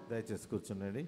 దయచేసి కూర్చుండండి.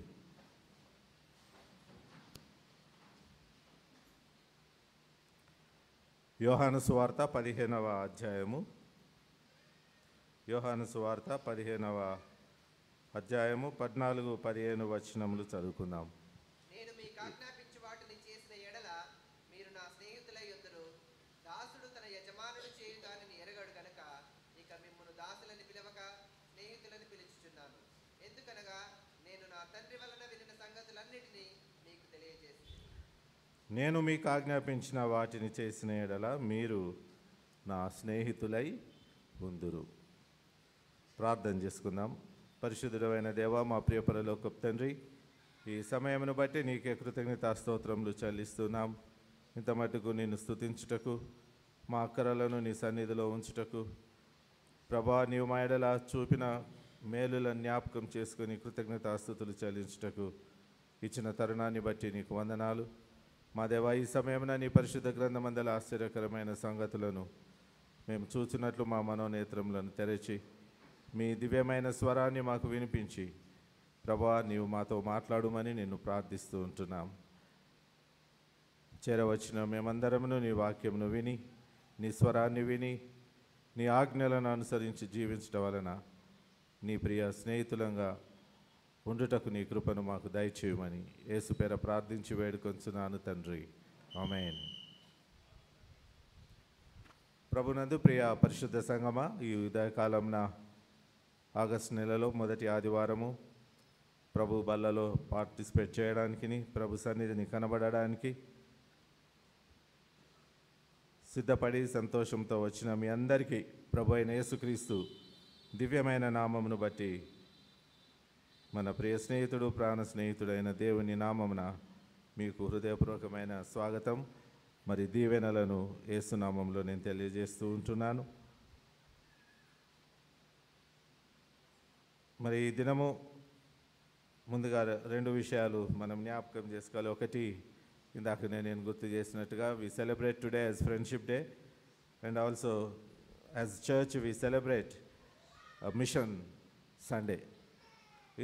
యోహాను సువార్త 15వ అధ్యాయము. యోహాను సువార్త 15వ అధ్యాయము 14-15 వచనములు చదువుకుందాం. నేను మీకు ఆజ్ఞాపించు వాటిని చేసిన ఎడల మీరు నా స్నేహితులై యుందురు. దాసుడు తన యజమానుడు చేయు దానిని ఎరగడు గనుక ఇక మిమ్మును దాసులని పిలవక స్నేహితులని పిలుచుచున్నాను. ఎందుకనగా నేను నా తండ్రి వలన వినిన సంగతులన్నిటినీ మీకు తెలియజేసి నేను మీకు ఆజ్ఞాపించిన వాటిని చేసిన ఎడల మీరు నా స్నేహితులై ఉందురు. ప్రార్థన చేసుకుందాం. పరిశుద్ధుడైన దేవా, మా ప్రియ పరలోకపు తండ్రి, ఈ సమయమును బట్టి నీకే కృతజ్ఞతా స్తోత్రములు చెల్లిస్తున్నాం. ఇంత మటుకు నిన్ను స్తుతించుటకు, మా అక్కరలను నీ సన్నిధిలో ఉంచుటకు, ప్రభా నీవు మా ఎడల చూపిన మేలులను జ్ఞాపకం చేసుకుని కృతజ్ఞతాస్తుతులు చెల్లించుటకు ఇచ్చిన తరుణాన్ని బట్టి నీకు వందనాలు. మా దేవా, ఈ సమయమున నీ పరిశుద్ధ గ్రంథమందల ఆశ్చర్యకరమైన సంగతులను మేము చూచినట్లు మా మనోనేత్రములను తెరచి మీ దివ్యమైన స్వరాన్ని మాకు వినిపించి ప్రభా నీవు మాతో మాట్లాడుమని నిన్ను ప్రార్థిస్తూ ఉంటున్నాం. చేరవచ్చిన మేమందరమును నీ వాక్యమును విని, నీ స్వరాన్ని విని, నీ ఆజ్ఞలను అనుసరించి జీవించడం వలన నీ ప్రియ స్నేహితులంగా ఉండుటకు నీ కృపను మాకు దయచేయమని యేసు పేర ప్రార్థించి వేడుకొంచున్నాను తండ్రి, ఆమేన్. ప్రభునందు ప్రియ పరిశుద్ధ సంగమా, ఈ ఉదయకాలంన ఆగస్టు నెలలో మొదటి ఆదివారము ప్రభు బల్లలో పార్టిసిపేట్ చేయడానికి, ప్రభు సన్నిధిని కనబడడానికి సిద్ధపడి సంతోషంతో వచ్చిన మీ అందరికీ ప్రభు అయిన యేసుక్రీస్తు దివ్యమైన నామమును బట్టి, మన ప్రియ స్నేహితుడు ప్రాణ స్నేహితుడైన దేవుని నామమున మీకు హృదయపూర్వకమైన స్వాగతం మరి దీవెనలను యేసునామంలో నేను తెలియజేస్తూ ఉంటున్నాను. మరి ఈ దినము ముందుగా రెండు విషయాలు మనం జ్ఞాపకం చేసుకోవాలి. ఒకటి, ఇందాక నేను గుర్తు చేసినట్టుగా we celebrate today as friendship day and also as church we celebrate mission Sunday. ఈ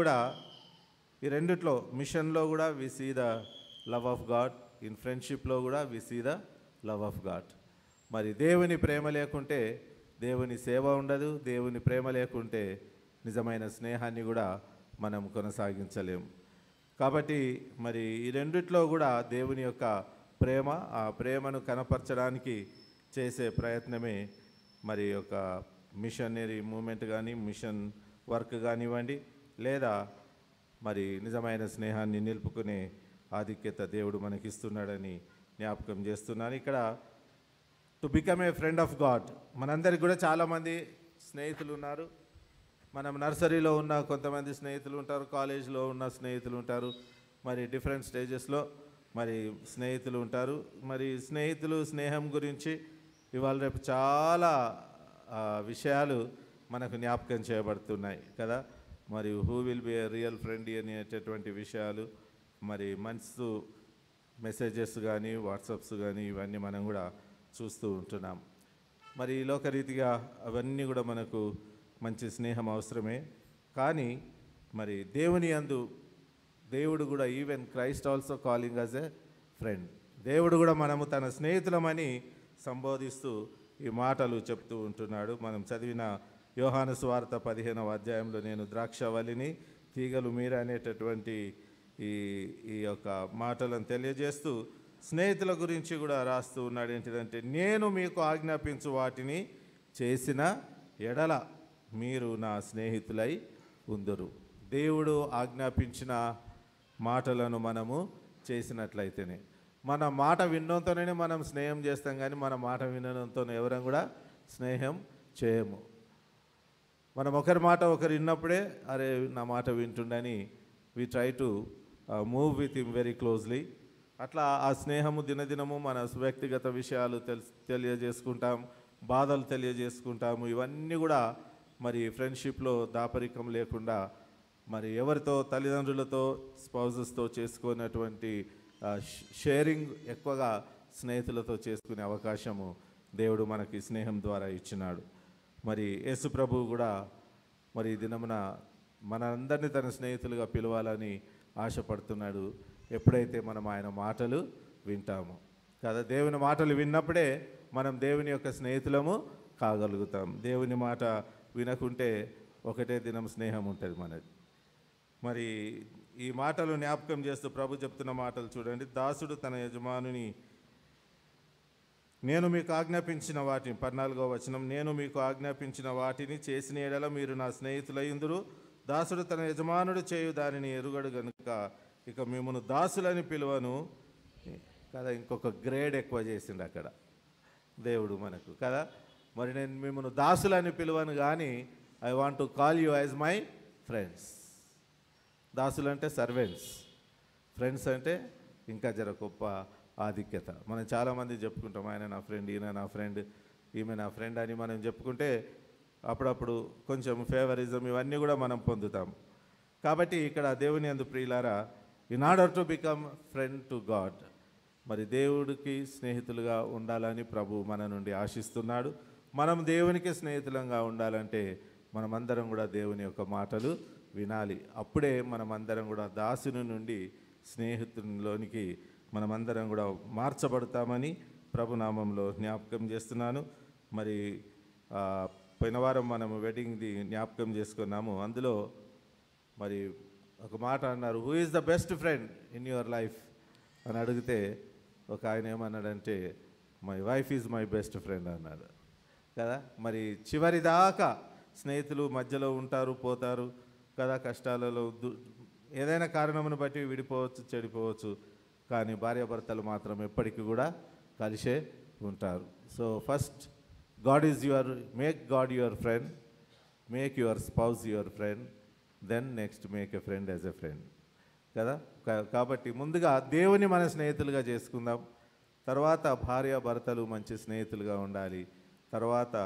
రెండిట్లో మిషన్లో కూడా we see the love of God, in ఫ్రెండ్షిప్లో కూడా we see the love of God. మరి దేవుని ప్రేమ లేకుంటే దేవుని సేవ ఉండదు, దేవుని ప్రేమ లేకుంటే నిజమైన స్నేహాన్ని కూడా మనం కొనసాగించలేము. కాబట్టి మరి ఈ రెండిట్లో కూడా దేవుని యొక్క ప్రేమ, ఆ ప్రేమను కనపరచడానికి చేసే ప్రయత్నమే మరి యొక్క మిషనరీ మూమెంట్ కానీ, మిషన్ వర్క్ కానివ్వండి, లేదా మరి నిజమైన స్నేహాన్ని నిలుపుకునే ఆధిక్యత దేవుడు మనకిస్తున్నాడని జ్ఞాపకం చేస్తున్నాను. ఇక్కడ to become a friend of God, మనందరికి కూడా చాలామంది స్నేహితులు ఉన్నారు. మనం నర్సరీలో ఉన్న కొంతమంది స్నేహితులు ఉంటారు, కాలేజీలో ఉన్న స్నేహితులు ఉంటారు, మరి డిఫరెంట్ స్టేజెస్లో మరి స్నేహితులు ఉంటారు. మరి స్నేహం గురించి ఇవాళ రేపు చాలా విషయాలు మనకు జ్ఞాపకం చేయబడుతున్నాయి కదా. మరి who will be a real friend అనేటటువంటి విషయాలు మరి మనసు మెసేజెస్ కానీ, వాట్సాప్స్ కానీ ఇవన్నీ మనం కూడా చూస్తూ ఉంటున్నాం. మరి లోకరీతిగా అవన్నీ కూడా మనకు మంచి స్నేహం అవసరమే. కానీ మరి దేవుని యందు దేవుడు కూడా, even Christ also calling us a friend, దేవుడు కూడా మనము తన స్నేహితులమని సంబోధిస్తూ ఈ మాటలు చెప్తూ ఉంటున్నాడు. మనం చదివిన యోహాను సువార్త 15వ అధ్యాయంలో నేను ద్రాక్షవల్లిని, తీగలు మీరు అనేటటువంటి ఈ యొక్క మాటలను తెలియజేస్తూ స్నేహితుల గురించి కూడా రాస్తూ ఉన్నాడు. ఏంటిదంటే, నేను మీకు ఆజ్ఞాపించు వాటిని చేసిన ఎడల మీరు నా స్నేహితులై ఉందురు. దేవుడు ఆజ్ఞాపించిన మాటలను మనము చేసినట్లయితేనే, మన మాట వినడంతోనే మనం స్నేహం చేస్తాం, కానీ మన మాట వినడంతో ఎవరం కూడా స్నేహం చేయము. మనం ఒకరి మాట ఒకరు విన్నప్పుడే అరే నా మాట వింటుండని we try to move with him very closely. అట్లా ఆ స్నేహము దినదినము మన వ్యక్తిగత విషయాలు తెలియజేసుకుంటాం, బాధలు తెలియజేసుకుంటాము. ఇవన్నీ కూడా మరి ఫ్రెండ్షిప్లో దాపరికం లేకుండా మరి ఎవరితో, తల్లిదండ్రులతో, స్పౌజెస్తో చేసుకున్నటువంటి షేరింగ్ ఎక్కువగా స్నేహితులతో చేసుకునే అవకాశము దేవుడు మనకి స్నేహం ద్వారా ఇచ్చినాడు. మరి యేసు ప్రభువు కూడా మరి దినమున మనందరినీ తన స్నేహితులుగా పిలవాలని ఆశపడుతున్నాడు ఎప్పుడైతే మనం ఆయన మాటలు వింటామో కదా. దేవుని మాటలు విన్నప్పుడే మనం దేవుని యొక్క స్నేహితులము కాగలుగుతాం. దేవుని మాట వినకుంటే ఒకటే దినం స్నేహం ఉంటుంది మనది. మరి ఈ మాటలు జ్ఞాపకం చేస్తూ ప్రభు చెప్తున్న మాటలు చూడండి. దాసుడు తన యజమానుని నేను మీకు ఆజ్ఞాపించిన వాటిని 14వ వచనం, నేను మీకు ఆజ్ఞాపించిన వాటిని చేసిన ఎడల మీరు నా స్నేహితులయ్యుందురు. దాసుడు తన యజమానుడు చేయు దానిని ఎరుగడు గనుక ఇక మిమ్మల్ని దాసులని పిలువను కదా. ఇంకొక గ్రేడ్ ఎక్కువ చేసిండు అక్కడ దేవుడు మనకు కదా. మరి నేను మిమ్మల్ని దాసులని పిలువను కానీ I want to call you as my friends. దాసులు అంటే సర్వెంట్స్, ఫ్రెండ్స్ అంటే ఇంకా జర గొప్ప ఆధిక్యత. మనం చాలామంది చెప్పుకుంటాం ఆయన నా ఫ్రెండ్, ఈయన నా ఫ్రెండ్, ఈమె నా ఫ్రెండ్ అని మనం చెప్పుకుంటే అప్పుడప్పుడు కొంచెం ఫేవరిజం ఇవన్నీ కూడా మనం పొందుతాం. కాబట్టి ఇక్కడ దేవుని యందు ప్రియులారా, in order to become friend to God, మరి దేవుడికి స్నేహితులుగా ఉండాలని ప్రభు మన నుండి ఆశిస్తున్నాడు. మనం దేవునికి స్నేహితులంగా ఉండాలంటే మనమందరం కూడా దేవుని యొక్క మాటలు వినాలి. అప్పుడే మనమందరం కూడా దాసుని నుండి స్నేహితునిలోనికి మనమందరం కూడా మార్చబడతామని ప్రభునామంలో జ్ఞాపకం చేస్తున్నాను. మరి పోయిన వారం మనము వెడ్డింగ్ది జ్ఞాపకం చేసుకున్నాము. అందులో మరి ఒక మాట అన్నారు, who is the best friend in your life అని అడిగితే ఒక ఆయన ఏమన్నాడంటే my wife is my best friend అన్నాడు కదా. మరి చివరి దాకా స్నేహితులు మధ్యలో ఉంటారు, పోతారు కదా, కష్టాలలో ఏదైనా కారణమును బట్టి విడిపోవచ్చు, చెడిపోవచ్చు, కానీ భార్యాభర్తలు మాత్రం ఎప్పటికీ కూడా కలిసే ఉంటారు. So first God is your, make God your friend, make your spouse your friend, then next make a friend as a friend కదా. కాబట్టి ముందుగా దేవుని మన స్నేహితులుగా చేసుకుందాం, తర్వాత భార్యాభర్తలు మంచి స్నేహితులుగా ఉండాలి, తర్వాత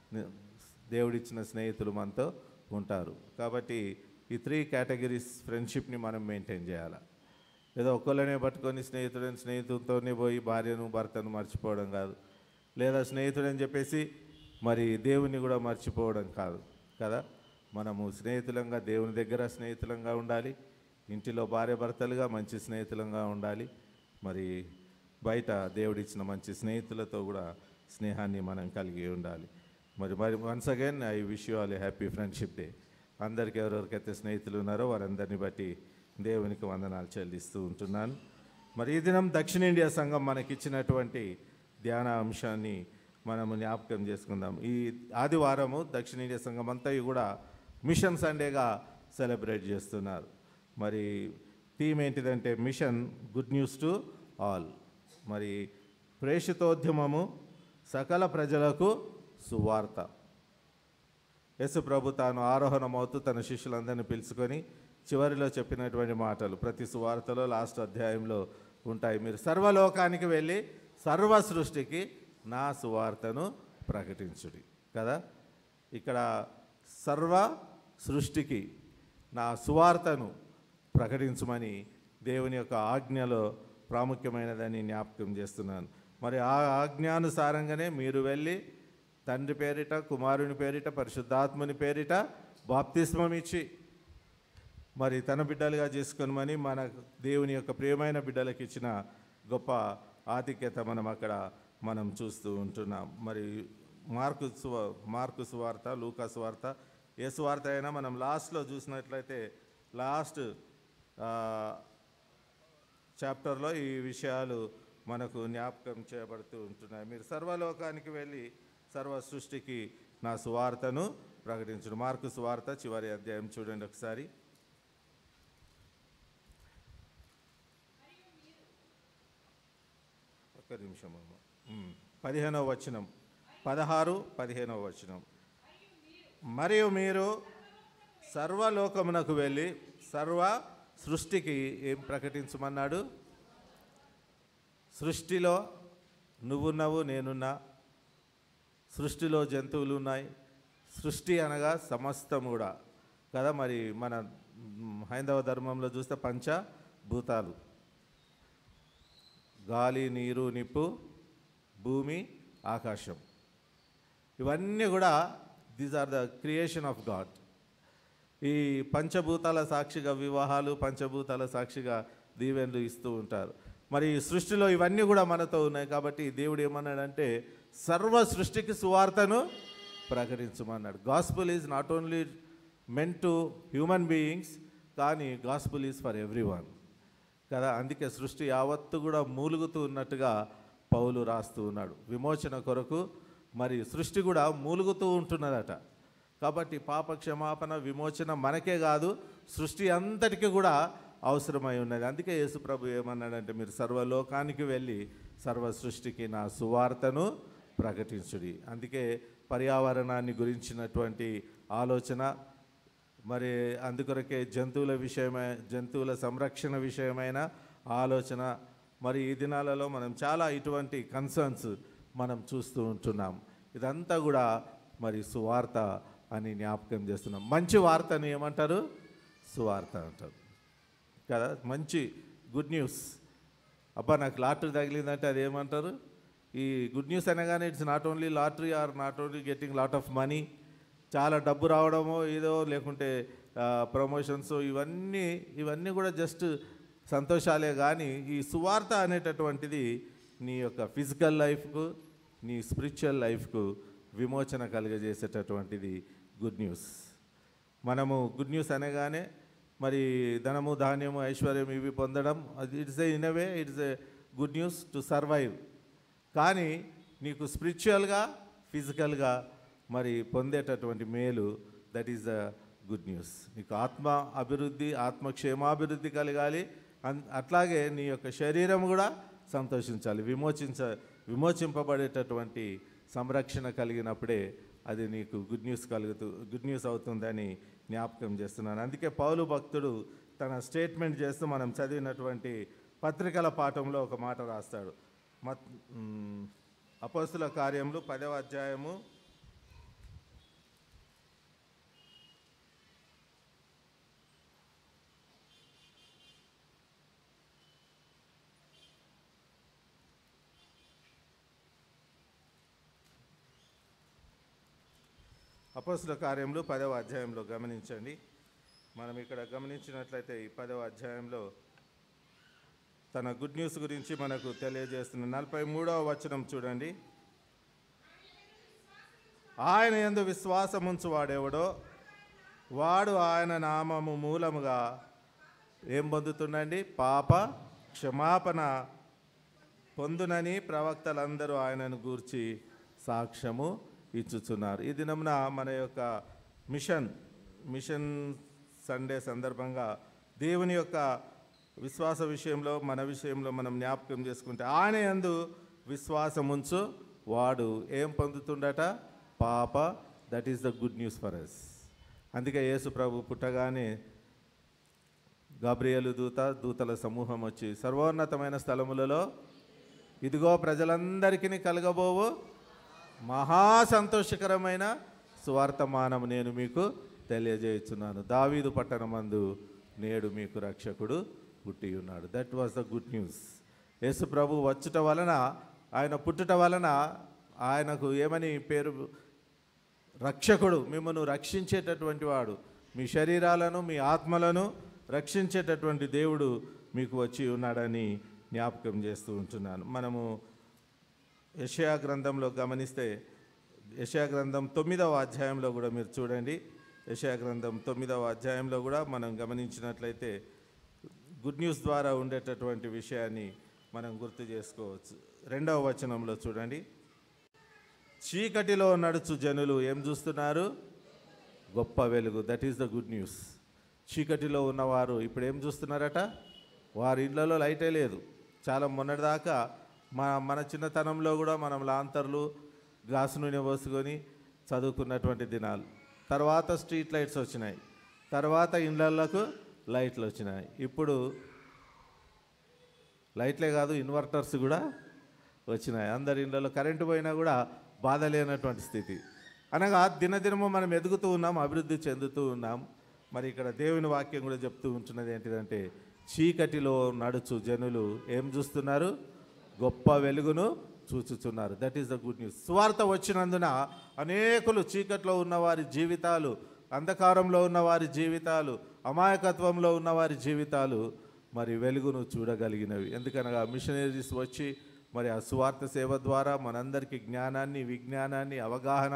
దేవుడిచ్చిన స్నేహితులు మనతో ఉంటారు. కాబట్టి ఈ 3 కేటగిరీస్ ఫ్రెండ్షిప్ని మనం మెయింటైన్ చేయాలి. ఏదో ఒక్కళ్ళనే పట్టుకొని స్నేహితుడితోనే పోయి భార్యను భర్తను మర్చిపోవడం కాదు, లేదా స్నేహితుడని చెప్పేసి మరి దేవుని కూడా మర్చిపోవడం కాదు కదా. మనము స్నేహితులంగా దేవుని దగ్గర స్నేహితులంగా ఉండాలి, ఇంటిలో భార్యాభర్తలుగా మంచి స్నేహితులంగా ఉండాలి, మరి బయట దేవుడిచ్చిన మంచి స్నేహితులతో కూడా స్నేహాన్ని మనం కలిగి ఉండాలి. మరి once again I wish you all a happy friendship day. అందరికీ ఎవరెవరికైతే స్నేహితులు ఉన్నారో వారందరినీ బట్టి దేవునికి వందనాలు చెల్లిస్తూ ఉంటున్నాను. మరి ఈ దినం దక్షిణ ఇండియా సంఘం మనకిచ్చినటువంటి ధ్యాన అంశాన్ని మనము జ్ఞాపకం చేసుకుందాం. ఈ ఆదివారము దక్షిణ ఇండియా సంఘం అంతా కూడా మిషన్ సండేగా సెలబ్రేట్ చేస్తున్నారు. మరి థీమ్ ఏంటిదంటే mission good news to all. మరి ప్రేషితోద్యమము సకల ప్రజలకు సువార్త. యేసు ప్రభు తాను ఆరోహణమవుతూ తన శిష్యులందరినీ పిలుచుకొని చివరిలో చెప్పినటువంటి మాటలు ప్రతి సువార్తలో లాస్ట్ అధ్యాయంలో ఉంటాయి. మీరు సర్వలోకానికి వెళ్ళి సర్వ సృష్టికి నా సువార్తను ప్రకటించుడి కదా. ఇక్కడ సర్వ సృష్టికి నా సువార్తను ప్రకటించమని దేవుని యొక్క ఆజ్ఞలో ప్రాముఖ్యమైనదని జ్ఞాపకం చేస్తున్నాను. మరి ఆ ఆజ్ఞానుసారంగానే మీరు వెళ్ళి తండ్రి పేరిట, కుమారుని పేరిట, పరిశుద్ధాత్మని పేరిట బాప్తిస్మం ఇచ్చి మరి తన బిడ్డలుగా చేసుకోమని మన దేవుని యొక్క ప్రియమైన బిడ్డలకు ఇచ్చిన గొప్ప ఆధిక్యత మనం చూస్తూ ఉంటున్నాం. మరి మార్కు సువార్త, లూకా సువార్త, ఏ సువార్త అయినా మనం లాస్ట్లో చూసినట్లయితే లాస్ట్ చాప్టర్లో ఈ విషయాలు మనకు జ్ఞాపకం చేయబడుతూ ఉంటున్నాయి. మీరు సర్వలోకానికి వెళ్ళి సర్వ సృష్టికి నా సువార్తను ప్రకటించుడు. మార్కు సువార్త చివరి అధ్యాయం చూడండి ఒకసారి. ఒక్క నిమిషం అమ్మ. 15వ వచనం, 16, 15వ వచనం. మరియు మీరు సర్వలోకమునకు వెళ్ళి సర్వ సృష్టికి ఏం ప్రకటించమన్నాడు? సృష్టిలో నువ్వున్నావు, నేనున్నా, సృష్టిలో జంతువులు ఉన్నాయి. సృష్టి అనగా సమస్తం కూడా కదా. మరి మన హైందవ ధర్మంలో చూస్తే పంచభూతాలు, గాలి, నీరు, నిప్పు, భూమి, ఆకాశం, ఇవన్నీ కూడా these are the creation of God. ఈ పంచభూతాల సాక్షిగా వివాహాలు, పంచభూతాల సాక్షిగా దీవెనలు ఇస్తూ ఉంటారు. మరి ఈ సృష్టిలో ఇవన్నీ కూడా మనతో ఉన్నాయి కాబట్టి దేవుడు ఏమన్నాడంటే సర్వ సృష్టికి సువార్తను ప్రకటించమన్నాడు. Gospel is not only meant to human beings, కానీ గాస్పుల్ ఈజ్ ఫర్ ఎవ్రీవన్ కదా. అందుకే సృష్టి యావత్తు కూడా మూలుగుతూ ఉన్నట్టుగా పౌలు రాస్తూ ఉన్నాడు. విమోచన కొరకు మరి సృష్టి కూడా మూలుగుతూ ఉంటున్నదట. కాబట్టి పాప క్షమాపణ, విమోచన మనకే కాదు సృష్టి అంతటికీ కూడా అవసరమై ఉన్నది. అందుకే యేసు ప్రభు ఏమన్నాడంటే మీరు సర్వలోకానికి వెళ్ళి సర్వ సృష్టికి నా సువార్తను ప్రకటించుడి. అందుకే పర్యావరణాన్ని గురించినటువంటి ఆలోచన, మరి అందుకొరకే జంతువుల సంరక్షణ విషయమైన ఆలోచన, మరి ఈ దినాలలో మనం చాలా ఇటువంటి కన్సర్న్స్ మనం చూస్తూ ఉంటున్నాం. ఇదంతా కూడా మరి సువార్త అని జ్ఞాపకం చేస్తున్నాం. మంచి వార్తని ఏమంటారు? సువార్త అంటారు కదా. మంచి గుడ్ న్యూస్. అబ్బా నాకు లాటరీ తగిలిందంటే అది ఏమంటారు? ఈ గుడ్ న్యూస్ అనగానే it's not only lottery or not only getting lot of money, చాలా డబ్బు రావడమో ఏదో, లేకుంటే ప్రమోషన్స్, ఇవన్నీ కూడా జస్ట్ సంతోషాలే. కానీ ఈ సువార్త అనేటటువంటిది నీ యొక్క ఫిజికల్ లైఫ్కు, నీ స్పిరిచువల్ లైఫ్కు విమోచన కలుగజేసేటటువంటిది గుడ్ న్యూస్. మనము గుడ్ న్యూస్ అనగానే మరి ధనము, ధాన్యము, ఐశ్వర్యం ఇవి పొందడం, it's in a way it's a good news to survive. కానీ నీకు స్పిరిచువల్గా, ఫిజికల్గా మరి పొందేటటువంటి మేలు, that is the good news. నీకు ఆత్మ అభివృద్ధి, ఆత్మక్షేమాభివృద్ధి కలగాలి. అట్లాగే నీ యొక్క శరీరం కూడా సంతోషించాలి. విమోచింపబడేటటువంటి సంరక్షణ కలిగినప్పుడే అది నీకు గుడ్ న్యూస్ అవుతుందని జ్ఞాపకం చేస్తున్నాను. అందుకే పౌలు భక్తుడు తన స్టేట్మెంట్ చేస్తూ మనం చదివినటువంటి పత్రికల పాఠంలో ఒక మాట రాస్తాడు. అపోస్తుల కార్యములు 10వ అధ్యాయము 10వ అధ్యాయంలో గమనించండి. మనం ఇక్కడ గమనించినట్లయితే ఈ 10వ అధ్యాయంలో తన గుడ్ న్యూస్ గురించి మనకు తెలియజేస్తున్న 43వ వచనం చూడండి. ఆయన యందు విశ్వాసముంచు వాడెవడో వాడు ఆయన నామము మూలముగా ఏం పొందుతుండండి? పాప క్షమాపణ పొందునని ప్రవక్తలందరూ ఆయనను గూర్చి సాక్ష్యము ఇచ్చుచున్నారు. ఈ దినమున మన యొక్క మిషన్ సండే సందర్భంగా దేవుని యొక్క విశ్వాస విషయంలో, మన విషయంలో మనం జ్ఞాపకం చేసుకుంటే ఆయన యందు విశ్వాసముంచు వాడు ఏం పొందుతుండట? పాప. That is the good news for us. అందుకే యేసు ప్రభు పుట్టగానే గాబ్రియేలు దూతల సమూహం వచ్చి సర్వోన్నతమైన స్థలములలో ఇదిగో ప్రజలందరికీ కలగబోవు మహా సంతోషకరమైన సువార్తమానము నేను మీకు తెలియజేయుచున్నాను. దావీదు పట్టణమందు నేడు మీకు రక్షకుడు పుట్టి ఉన్నాడు. That was the good news. Yesu ప్రభు వచ్చుట వలన, ఆయన పుట్టుట వలన ఆయనకు ఏమని పేరు? రక్షకుడు. మిమ్మల్ని రక్షించేటటువంటి వాడు, మీ శరీరాలను, మీ ఆత్మలను రక్షించేటటువంటి దేవుడు మీకు వచ్చి ఉన్నాడని జ్ఞాపకం చేస్తూ ఉంటున్నాను. మనము యెషయా గ్రంథంలో గమనిస్తే, యెషయా గ్రంథం 9వ అధ్యాయంలో కూడా మీరు చూడండి. యెషయా గ్రంథం 9వ అధ్యాయంలో కూడా మనం గమనించినట్లయితే గుడ్ న్యూస్ ద్వారా ఉండేటటువంటి విషయాన్ని మనం గుర్తు చేసుకోవచ్చు. 2వ వచనంలో చూడండి. చీకటిలో నడుచు జనులు ఏం చూస్తున్నారు? గొప్ప వెలుగు. That is the good news. చీకటిలో ఉన్నవారు ఇప్పుడు ఏం చూస్తున్నారట? వారి ఇళ్లలో లైటే లేదు. చాలా మొన్నటిదాకా మన చిన్నతనంలో కూడా మనం లాంతర్లు, గ్లాసు నూనె పోసుకొని చదువుకున్నటువంటి దినాలు. తర్వాత స్ట్రీట్ లైట్స్ వచ్చినాయి, తర్వాత ఇళ్లలకు లైట్లు వచ్చినాయి. ఇప్పుడు లైట్లే కాదు, ఇన్వర్టర్స్ కూడా వచ్చినాయి. అందరి ఇళ్లలో కరెంటు పోయినా కూడా బాధ లేనటువంటి స్థితి. అనగా దినదినము మనం ఎదుగుతూ ఉన్నాం, అభివృద్ధి చెందుతూ ఉన్నాం. మరి ఇక్కడ దేవుని వాక్యం కూడా చెప్తూ ఉంటున్నది ఏంటిదంటే, చీకటిలో నడుచు జనులు ఏం చూస్తున్నారు? గొప్ప వెలుగును చూచుచున్నారు. That is the good news. సువార్త వచ్చినందున అనేకులు, చీకట్లో ఉన్న వారి జీవితాలు అంధకారంలో ఉన్న వారి జీవితాలు, అమాయకత్వంలో ఉన్న వారి జీవితాలు మరి వెలుగును చూడగలిగినవి. ఎందుకనగా మిషనరీస్ వచ్చి మరి ఆ సువార్త సేవ ద్వారా మనందరికీ జ్ఞానాన్ని, విజ్ఞానాన్ని, అవగాహన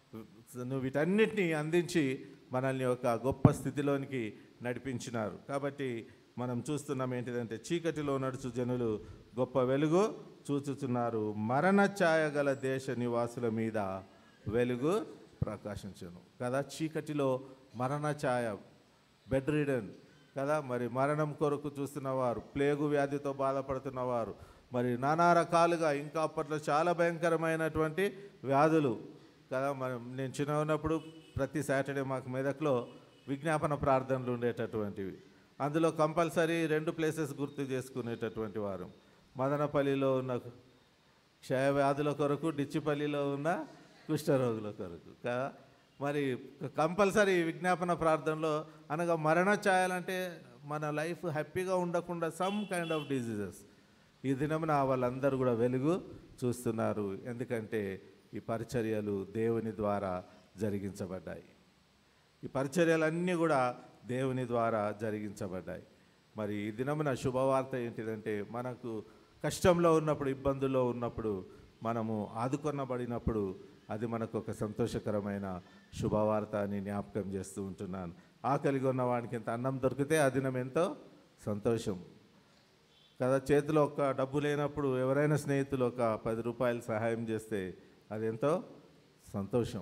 వీటన్నిటినీ అందించి మనల్ని ఒక గొప్ప స్థితిలోనికి నడిపించినారు. కాబట్టి మనం చూస్తున్నాం ఏంటిదంటే, చీకటిలో నడుచు జనులు గొప్ప వెలుగు చూచుతున్నారు, మరణ ఛాయ గల దేశ నివాసుల మీద వెలుగు ప్రకాశించును కదా. చీకటిలో మరణ ఛాయ, బెడ్ రిడన్ కదా, మరి మరణం కొరకు చూస్తున్నవారు, ప్లేగు వ్యాధితో బాధపడుతున్నవారు, మరి నానా రకాలుగా ఇంకా అప్పట్లో చాలా భయంకరమైనటువంటి వ్యాధులు కదా. నేను చిన్న ఉన్నప్పుడు ప్రతి సాటర్డే మాకు మెదక్లో విజ్ఞాపన ప్రార్థనలు ఉండేటటువంటివి. అందులో కంపల్సరీ 2 ప్లేసెస్ గుర్తు చేసుకునేటటువంటి వారు, మదనపల్లిలో ఉన్న క్షయవ్యాధుల కొరకు, డిచ్చిపల్లిలో ఉన్న కుష్ఠరోగుల కొరకు కదా. మరి కంపల్సరీ విజ్ఞాపన ప్రార్థనలో అనగా మరణ ఛాయలంటే మన లైఫ్ హ్యాపీగా ఉండకుండా సమ్ కైండ్ ఆఫ్ డిజీజెస్. ఈ దినమున వాళ్ళందరూ కూడా వెలుగు చూస్తున్నారు, ఎందుకంటే ఈ పరిచర్యలు దేవుని ద్వారా జరిగించబడ్డాయి. ఈ పరిచర్యలన్నీ కూడా దేవుని ద్వారా జరిగించబడ్డాయి. మరి ఈ దినమున శుభవార్త ఏంటిదంటే, మనకు కష్టంలో ఉన్నప్పుడు, ఇబ్బందుల్లో ఉన్నప్పుడు, మనము ఆదుకొనబడినప్పుడు అది మనకు ఒక సంతోషకరమైన శుభవార్త అని జ్ఞాపకం చేస్తూ ఉంటున్నాను. ఆకలిగా ఉన్న వాడికి ఇంత అన్నం దొరికితే ఆ దినం ఎంతో సంతోషం కదా. చేతిలో ఒక డబ్బు లేనప్పుడు ఎవరైనా స్నేహితులు ఒక 10 రూపాయలు సహాయం చేస్తే అది ఎంతో సంతోషం.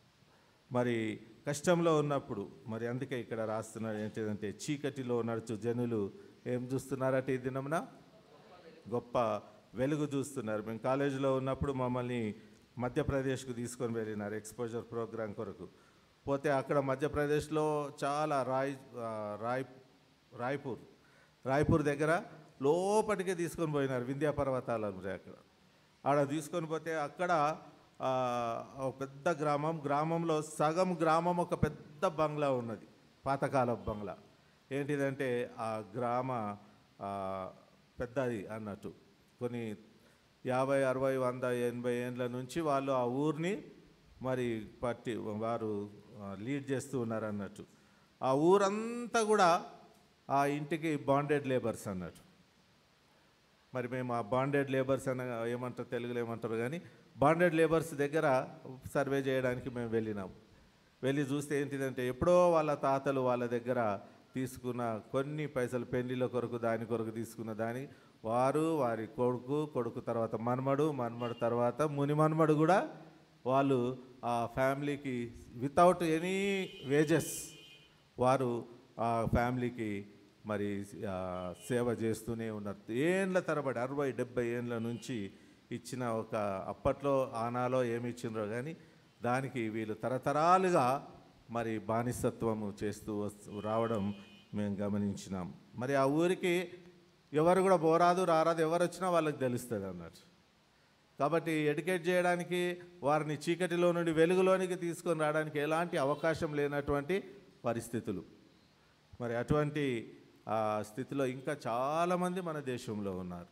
మరి కష్టంలో ఉన్నప్పుడు, మరి అందుకే ఇక్కడ రాస్తున్నారు ఏంటిదంటే, చీకటిలో నడుచు జనులు ఏం చూస్తున్నారట ఈ దినమున? గొప్ప వెలుగు చూస్తున్నారు. మేము కాలేజీలో ఉన్నప్పుడు మమ్మల్ని మధ్యప్రదేశ్కు తీసుకొని వెళ్ళినారు ఎక్స్పోజర్ ప్రోగ్రాం కొరకు. పోతే అక్కడ మధ్యప్రదేశ్లో చాలా రాయ్పూర్ దగ్గర లోపలికే తీసుకొని పోయినారు, వింధ్యా పర్వతాలను. అక్కడ తీసుకొని పోతే అక్కడ ఒక పెద్ద గ్రామంలో సగం గ్రామం ఒక పెద్ద బంగ్లా ఉన్నది, పాతకాలపు బంగ్లా. ఏంటిదంటే ఆ గ్రామ పెద్దది అన్నట్టు, కొన్ని 50, 60, 100, 80 ఏండ్ల నుంచి వాళ్ళు ఆ ఊరిని మరి వారు లీడ్ చేస్తూ ఉన్నారు అన్నట్టు. ఆ ఊరంతా కూడా ఆ ఇంటికి బాండెడ్ లేబర్స్ అన్నట్టు. మరి మేము ఆ బాండెడ్ లేబర్స్ అన్న ఏమంటారు, తెలుగులో ఏమంటారు కానీ, బాండెడ్ లేబర్స్ దగ్గర సర్వే చేయడానికి మేము వెళ్ళి చూస్తే ఏంటిదంటే, ఎప్పుడో వాళ్ళ తాతలు వాళ్ళ దగ్గర తీసుకున్న కొన్ని పైసలు పెళ్లిల కొరకు దాని కొరకు తీసుకున్న దాని వారి కొడుకు తర్వాత మన్మడు తర్వాత మునిమన్మడు కూడా వాళ్ళు ఆ ఫ్యామిలీకి వితౌట్ ఎనీ వేజెస్ వారు ఆ ఫ్యామిలీకి మరి సేవ చేస్తూనే ఉన్నారు. ఏండ్ల తరబడి 60-70 ఏండ్ల నుంచి ఇచ్చిన ఒక, అప్పట్లో ఆనాలో ఏమి ఇచ్చినరో కానీ దానికి వీళ్ళు తరతరాలుగా మరి బానిసత్వము చేస్తూ రావడం మేము గమనించినాం. మరి ఆ ఊరికి ఎవరు కూడా రారాదు ఎవరు వచ్చినా వాళ్ళకి తెలుస్తుంది అన్నట్టు. కాబట్టి ఎడ్యుకేట్ చేయడానికి, వారిని చీకటిలో నుండి వెలుగులోనికి తీసుకొని రావడానికి ఎలాంటి అవకాశం లేనటువంటి పరిస్థితులు. మరి అటువంటి ఆ స్థితిలో ఇంకా చాలామంది మన దేశంలో ఉన్నారు,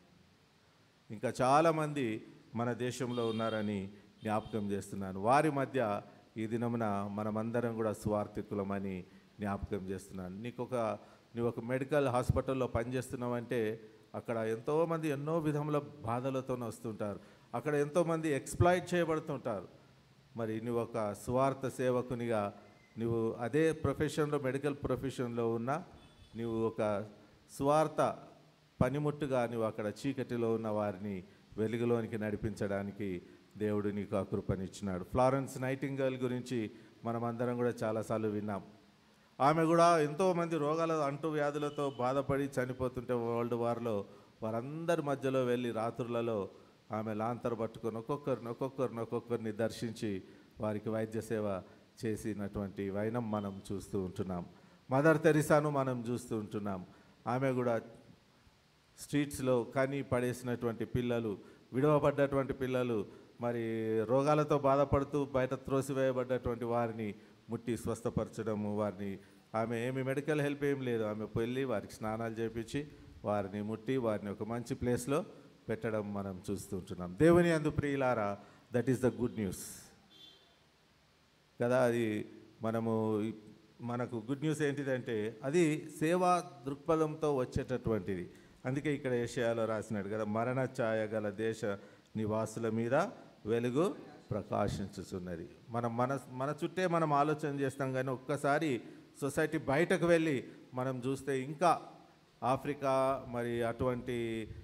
ఉన్నారని జ్ఞాపకం చేస్తున్నాను. వారి మధ్య ఈ దినమున మనమందరం కూడా స్వార్థికులమని జ్ఞాపకం చేస్తున్నాను. నువ్వు ఒక మెడికల్ హాస్పిటల్లో పనిచేస్తున్నావంటే అక్కడ ఎంతోమంది ఎన్నో విధముల బాధలతో వస్తుంటారు, అక్కడ ఎంతోమంది ఎక్స్ప్లాయిట్ చేయబడుతుంటారు. మరి నువ్వు ఒక స్వార్థ సేవకునిగా నువ్వు అదే ప్రొఫెషన్లో, మెడికల్ ప్రొఫెషన్లో ఉన్నా, నువ్వు ఒక స్వార్థ పనిముట్టుగా నువ్వు అక్కడ చీకటిలో ఉన్న వారిని వెలుగులోనికి నడిపించడానికి దేవుడు నీకు ఆ కృపనిచ్చినాడు. ఫ్లారెన్స్ నైటింగేల్ గురించి మనమందరం కూడా చాలాసార్లు విన్నాం. ఆమె కూడా ఎంతోమంది అంటు వ్యాధులతో బాధపడి చనిపోతుంటే వరల్డ్ వార్లో వారందరి మధ్యలో వెళ్ళి రాత్రులలో ఆమె లాంతరు పట్టుకొని ఒక్కొక్కరిని దర్శించి వారికి వైద్య సేవ చేసినటువంటి వైనం మనం చూస్తూ ఉంటున్నాం. మదర్ తెరిసాను మనం చూస్తూ ఉంటున్నాం. ఆమె కూడా స్ట్రీట్స్లో కని పడేసినటువంటి పిల్లలు, విడవబడ్డటువంటి పిల్లలు, మరి రోగాలతో బాధపడుతూ బయట త్రోసివేయబడ్డటువంటి వారిని ముట్టి స్వస్థపరచడము, ఆమె ఏమి మెడికల్ హెల్ప్ ఏం లేదు, ఆమె వెళ్ళి వారికి స్నానాలు చేపించి వారిని ముట్టి వారిని ఒక మంచి ప్లేస్లో పెట్టడం మనం చూస్తుంటున్నాం. దేవుని యందు ప్రియులారా, that is the good news కదా. అది మనము మనకు గుడ్ న్యూస్ ఏంటిదంటే అది సేవా దృక్పథంతో వచ్చేటటువంటిది. అందుకే ఇక్కడ ఏషియాలో రాసినాడు కదా, మరణ ఛాయ గల దేశ నివాసుల మీద వెలుగు ప్రకాశించుచున్నది. మన చుట్టే మనం ఆలోచన చేస్తాం, కానీ ఒక్కసారి సొసైటీ బయటకు వెళ్ళి మనం చూస్తే ఇంకా ఆఫ్రికా మరి అటువంటి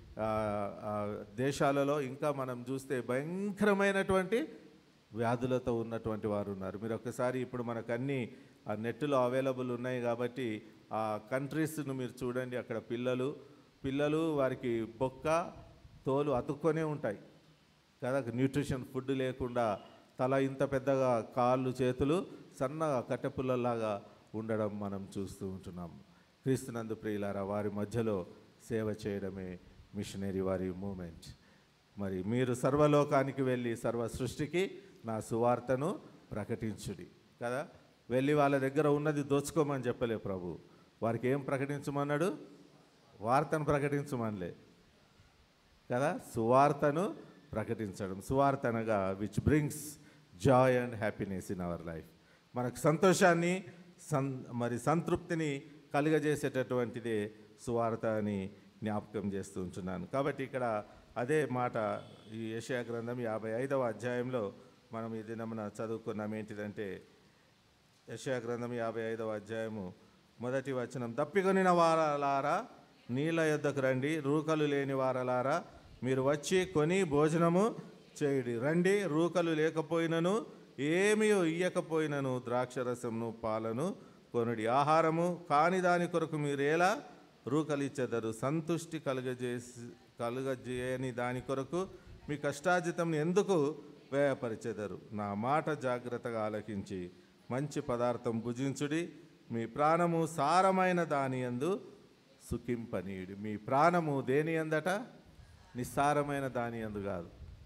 దేశాలలో ఇంకా మనం చూస్తే భయంకరమైనటువంటి వ్యాధులతో ఉన్నటువంటి వారు ఉన్నారు. మీరు ఒక్కసారి ఇప్పుడు మనకు అన్నీ ఆ నెట్లో అవైలబుల్ ఉన్నాయి కాబట్టి ఆ కంట్రీస్ను మీరు చూడండి. అక్కడ పిల్లలు వారికి బొక్క తోలు అతుక్కొనే ఉంటాయి కదా, న్యూట్రిషన్ ఫుడ్ లేకుండా తల ఇంత పెద్దగా, కాళ్ళు చేతులు సన్నగా కట్టెపుల్లలాగా ఉండడం మనం చూస్తూ ఉంటున్నాం. క్రీస్తునందు ప్రియులారా, వారి మధ్యలో సేవ చేయడమే మిషనరీ వారి మూమెంట్. మరి మీరు సర్వలోకానికి వెళ్ళి సర్వ సృష్టికి నా సువార్తను ప్రకటించుడి కదా. వెళ్ళి వాళ్ళ దగ్గర ఉన్నది దోచుకోమని చెప్పలే ప్రభు. వారికి ఏం ప్రకటించమన్నాడు? వార్తను ప్రకటించమనలే కదా, సువార్తను ప్రకటించడం. సువార్త అనగా which brings joy and happiness in our life. మనకు సంతోషాన్ని మరి సంతృప్తిని కలుగజేసేటటువంటిదే సువార్త అని జ్ఞాపకం చేస్తూ ఉంటున్నాను. కాబట్టి ఇక్కడ అదే మాట ఈ యెషయా గ్రంథం 55వ అధ్యాయంలో మనం ఈ దినమున చదువుకున్నాం. ఏంటిదంటే యెషయా గ్రంథం 55వ అధ్యాయము 1వ వచనం, దప్పికొనిన వారలారా నీళ్ళ యొద్దకు రండి, రూకలు లేని వారలారా మీరు వచ్చి కొని భోజనము చేయుడి. రండి, రూకలు లేకపోయినను ఏమీ ఇయ్యకపోయినను ద్రాక్షరసమును పాలను కొనుడి. ఆహారము కాని దాని కొరకు మీరేలా రూకలిచ్చెదరు? సంతుష్టి కలుగజేయని దాని కొరకు మీ కష్టార్జితం ఎందుకు వ్యయపరిచెదరు? నా మాట జాగ్రత్తగా ఆలకించి మంచి పదార్థం భుజించుడి. మీ ప్రాణము సారమైన దాని యందు సుఖింపనీయుడి. మీ ప్రాణము దేని యందట? నిస్సారమైన దాని యందు కాదు,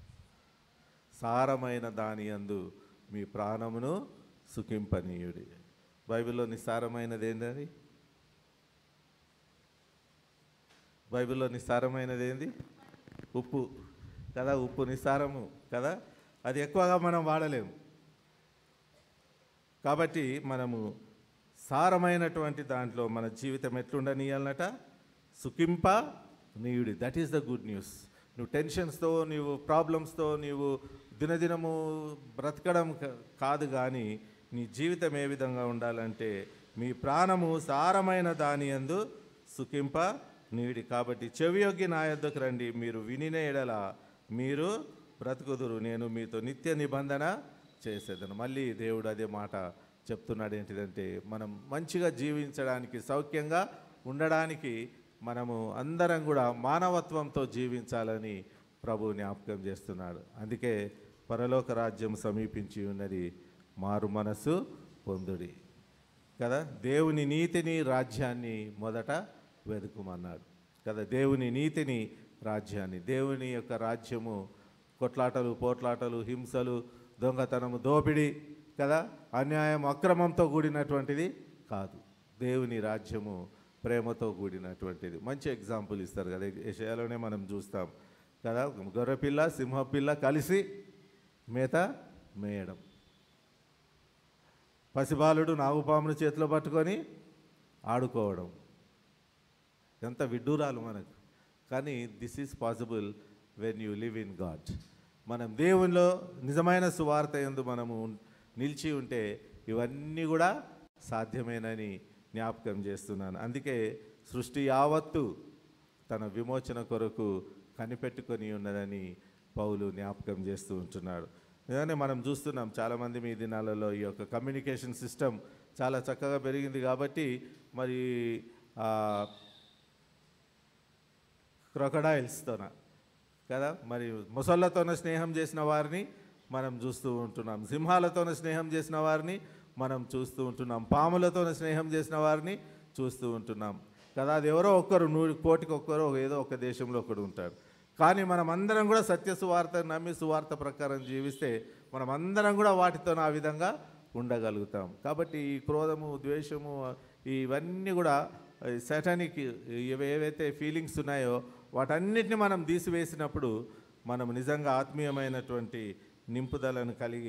సారమైన దాని యందు మీ ప్రాణమును సుఖింపనీయుడి. బైబిల్లో నిస్సారమైనది ఏంటది? బైబిల్లో నిస్సారమైనది ఏంది? ఉప్పు కదా. ఉప్పు నిస్సారము కదా, అది ఎక్కువగా మనం వాడలేము. కాబట్టి మనము సారమైనటువంటి దాంట్లో మన జీవితం ఎట్లుండనీయాలన్నట? సుఖింప నీయుడి. That is the good news. నువ్వు టెన్షన్స్తో, నీవు ప్రాబ్లమ్స్తో నీవు దినదినము బ్రతకడం కాదు, కానీ నీ జీవితం ఏ విధంగా ఉండాలంటే మీ ప్రాణము సారమైన దాని యందు సుఖింప నీడి. కాబట్టి చెవియొగ్గి నా యొద్దకు రండి, మీరు వినిన ఎడల మీరు బ్రతుకుదురు, నేను మీతో నిత్య నిబంధన చేసేదను. మళ్ళీ దేవుడు అదే మాట చెప్తున్నాడు. ఏంటిదంటే మనం మంచిగా జీవించడానికి, సౌఖ్యంగా ఉండడానికి మనము అందరం కూడా మానవత్వంతో జీవించాలని ప్రభు జ్ఞాపకం చేస్తున్నాడు. అందుకే పరలోక రాజ్యం సమీపించి ఉన్నది, మారు మనసు పొందుడి కదా. దేవుని నీతిని, రాజ్యాన్ని మొదట వెతుకుమన్నాడు కదా. దేవుని నీతిని, రాజ్యాన్ని, దేవుని యొక్క రాజ్యము కొట్లాటలు, పోట్లాటలు, హింసలు, దొంగతనము, దోపిడీ కదా, అన్యాయం, అక్రమంతో కూడినటువంటిది కాదు. దేవుని రాజ్యము ప్రేమతో కూడినటువంటిది. మంచి ఎగ్జాంపుల్ ఇస్తారు కదా, యెషయాలోనే మనం చూస్తాం కదా. గొర్రెపిల్ల, సింహపిల్ల కలిసి మేత మేయడం, పసిబాలుడు నాగుపామును చేతిలో పట్టుకొని ఆడుకోవడం. ఎంత విడ్డూరాలు మనకు. కానీ this is possible when you live in God. మనం దేవునిలో నిజమైన సువార్త యందు మనము నిలిచి ఉంటే ఇవన్నీ కూడా సాధ్యమేనని జ్ఞాపకం చేస్తున్నాను. అందుకే సృష్టి యావత్తు తన విమోచన కొరకు కనిపెట్టుకొని ఉన్నదని పౌలు జ్ఞాపకం చేస్తూ ఉంటున్నాడు. నిజంగానే మనం చూస్తున్నాం చాలామంది మీ దినాలలో ఈ యొక్క కమ్యూనికేషన్ సిస్టమ్ చాలా చక్కగా పెరిగింది కాబట్టి మరి క్రొకడైల్స్తోన కదా, మరి మొసళ్ళతోన స్నేహం చేసిన వారిని మనం చూస్తూ ఉంటున్నాం, సింహాలతోన స్నేహం చేసిన వారిని మనం చూస్తూ ఉంటున్నాం, పాములతోన స్నేహం చేసిన వారిని చూస్తూ ఉంటున్నాం కదా. అది ఎవరో ఒక్కరు, 100 కోటికి ఒక్కరు ఏదో ఒక దేశంలో ఒకడు ఉంటాడు. కానీ మనం అందరం కూడా సత్య సువార్త నమ్మి సువార్త ప్రకారం జీవిస్తే మనం అందరం కూడా వాటితో ఆ విధంగా ఉండగలుగుతాం. కాబట్టి ఈ క్రోధము, ద్వేషము, ఇవన్నీ కూడా సాటానిక్ ఏవైతే ఫీలింగ్స్ ఉన్నాయో వాటన్నిటిని మనం తీసివేసినప్పుడు మనం నిజంగా ఆత్మీయమైనటువంటి నింపుదలను కలిగి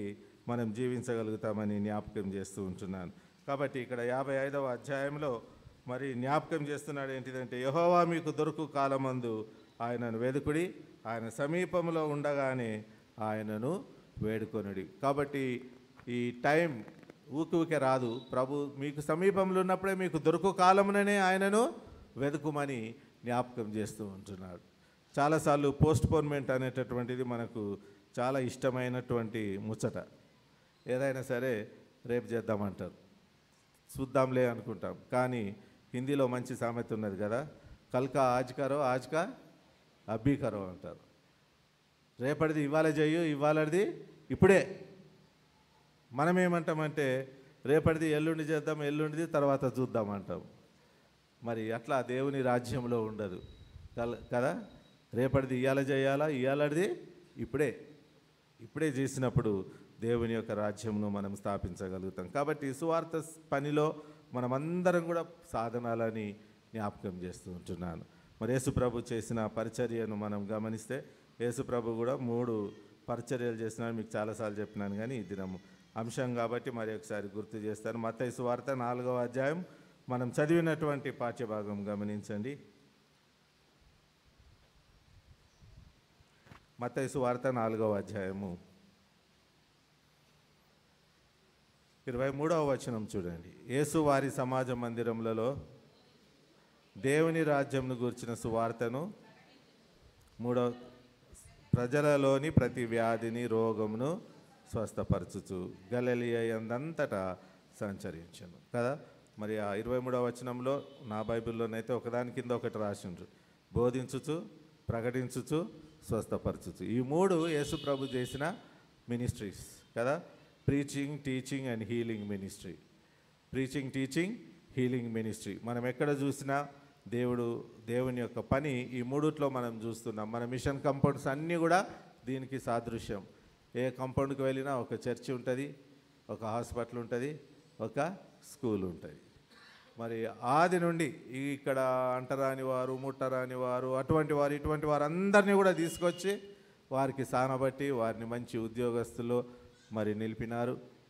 మనం జీవించగలుగుతామని జ్ఞాపకం చేస్తూ ఉంటున్నాను. కాబట్టి ఇక్కడ 55వ అధ్యాయంలో మరి జ్ఞాపకం చేస్తున్నాడు ఏంటిదంటే, యెహోవా మీకు దొరుకు కాలమందు ఆయనను వెదుకుడి, ఆయన సమీపంలో ఉండగానే ఆయనను వేడుకొనుడి. కాబట్టి ఈ టైం ఊకే రాదు. ప్రభు మీకు సమీపంలో ఉన్నప్పుడే మీకు దొరుకు కాలముననే ఆయనను వెతుకుమని జ్ఞాపకం చేస్తూ ఉంటున్నాడు. చాలాసార్లు పోస్ట్పోన్మెంట్ అనేటటువంటిది మనకు చాలా ఇష్టమైనటువంటి ముచ్చట. ఏదైనా సరే రేపు చేద్దామంటారు, చూద్దాంలే అనుకుంటాం. కానీ హిందీలో మంచి సామెత ఉన్నది కదా, కల్కా ఆజ్కరో ఆజ్కా అబ్బీకరో అంటారు. రేపటిది ఇవాళ చెయ్యు, ఇవాళది ఇప్పుడే. మనం ఏమంటామంటే రేపటిది ఎల్లుండి చేద్దాం, ఎల్లుండిది తర్వాత చూద్దాం అంటాం. మరి అట్లా దేవుని రాజ్యంలో ఉండదు కదా. రేపటిది ఇవాళ చేయాలా, ఇవాళది ఇప్పుడే చేసినప్పుడు దేవుని యొక్క రాజ్యంను మనం స్థాపించగలుగుతాం. కాబట్టి సువార్త పనిలో మనమందరం కూడా సాధనాలని జ్ఞాపకం చేస్తూ ఉంటున్నాను. మరి యేసుప్రభు చేసిన పరిచర్యను మనం గమనిస్తే, యేసుప్రభు కూడా 3 పరిచర్యలు చేసినాడు. మీకు చాలాసార్లు చెప్పినాను కానీ ఇది అంశం కాబట్టి మరి ఒకసారి గుర్తు చేస్తాను. మత్తయి సువార్త 4వ అధ్యాయం మనం చదివినటువంటి పాఠ్యభాగం గమనించండి. మత్తయి సువార్త 4వ అధ్యాయము 23వ వచనం చూడండి. యేసు వారి సమాజ మందిరములలో దేవుని రాజ్యంను గూర్చిన సువార్తను ప్రజలలోని ప్రతి వ్యాధిని రోగమును స్వస్థపరచుచు గలిలయ యందంతటా సంచరించెను కదా. మరి ఆ 23వ వచనంలో నా బైబిల్లోనైతే ఒకదాని కింద ఒకటి రాసిండ్రు, బోధించుచు, ప్రకటించుచు, స్వస్థపరచుచు. ఈ 3 యేసు ప్రభు చేసిన మినిస్ట్రీస్ కదా. Preaching, teaching and healing ministry. Preaching, teaching, healing ministry. మనం ఎక్కడ చూసినా దేవుని యొక్క పని ఈ 3లో మనం చూస్తున్నాం. మన మిషన్ కాంపౌండ్స్ అన్నీ కూడా దీనికి సాదృశ్యం. ఏ కాంపౌండ్కి వెళ్ళినా ఒక చర్చి ఉంటుంది, ఒక హాస్పిటల్ ఉంటుంది, ఒక స్కూల్ ఉంటుంది. మరి ఆది నుండి ఇక్కడ అంటరాని వారు, ముట్టరాని వారు, ఇటువంటి వారు అందరినీ కూడా తీసుకొచ్చి వారికి సానబట్టి వారిని మంచి ఉద్యోగస్తులు మరి నిలిపినారు.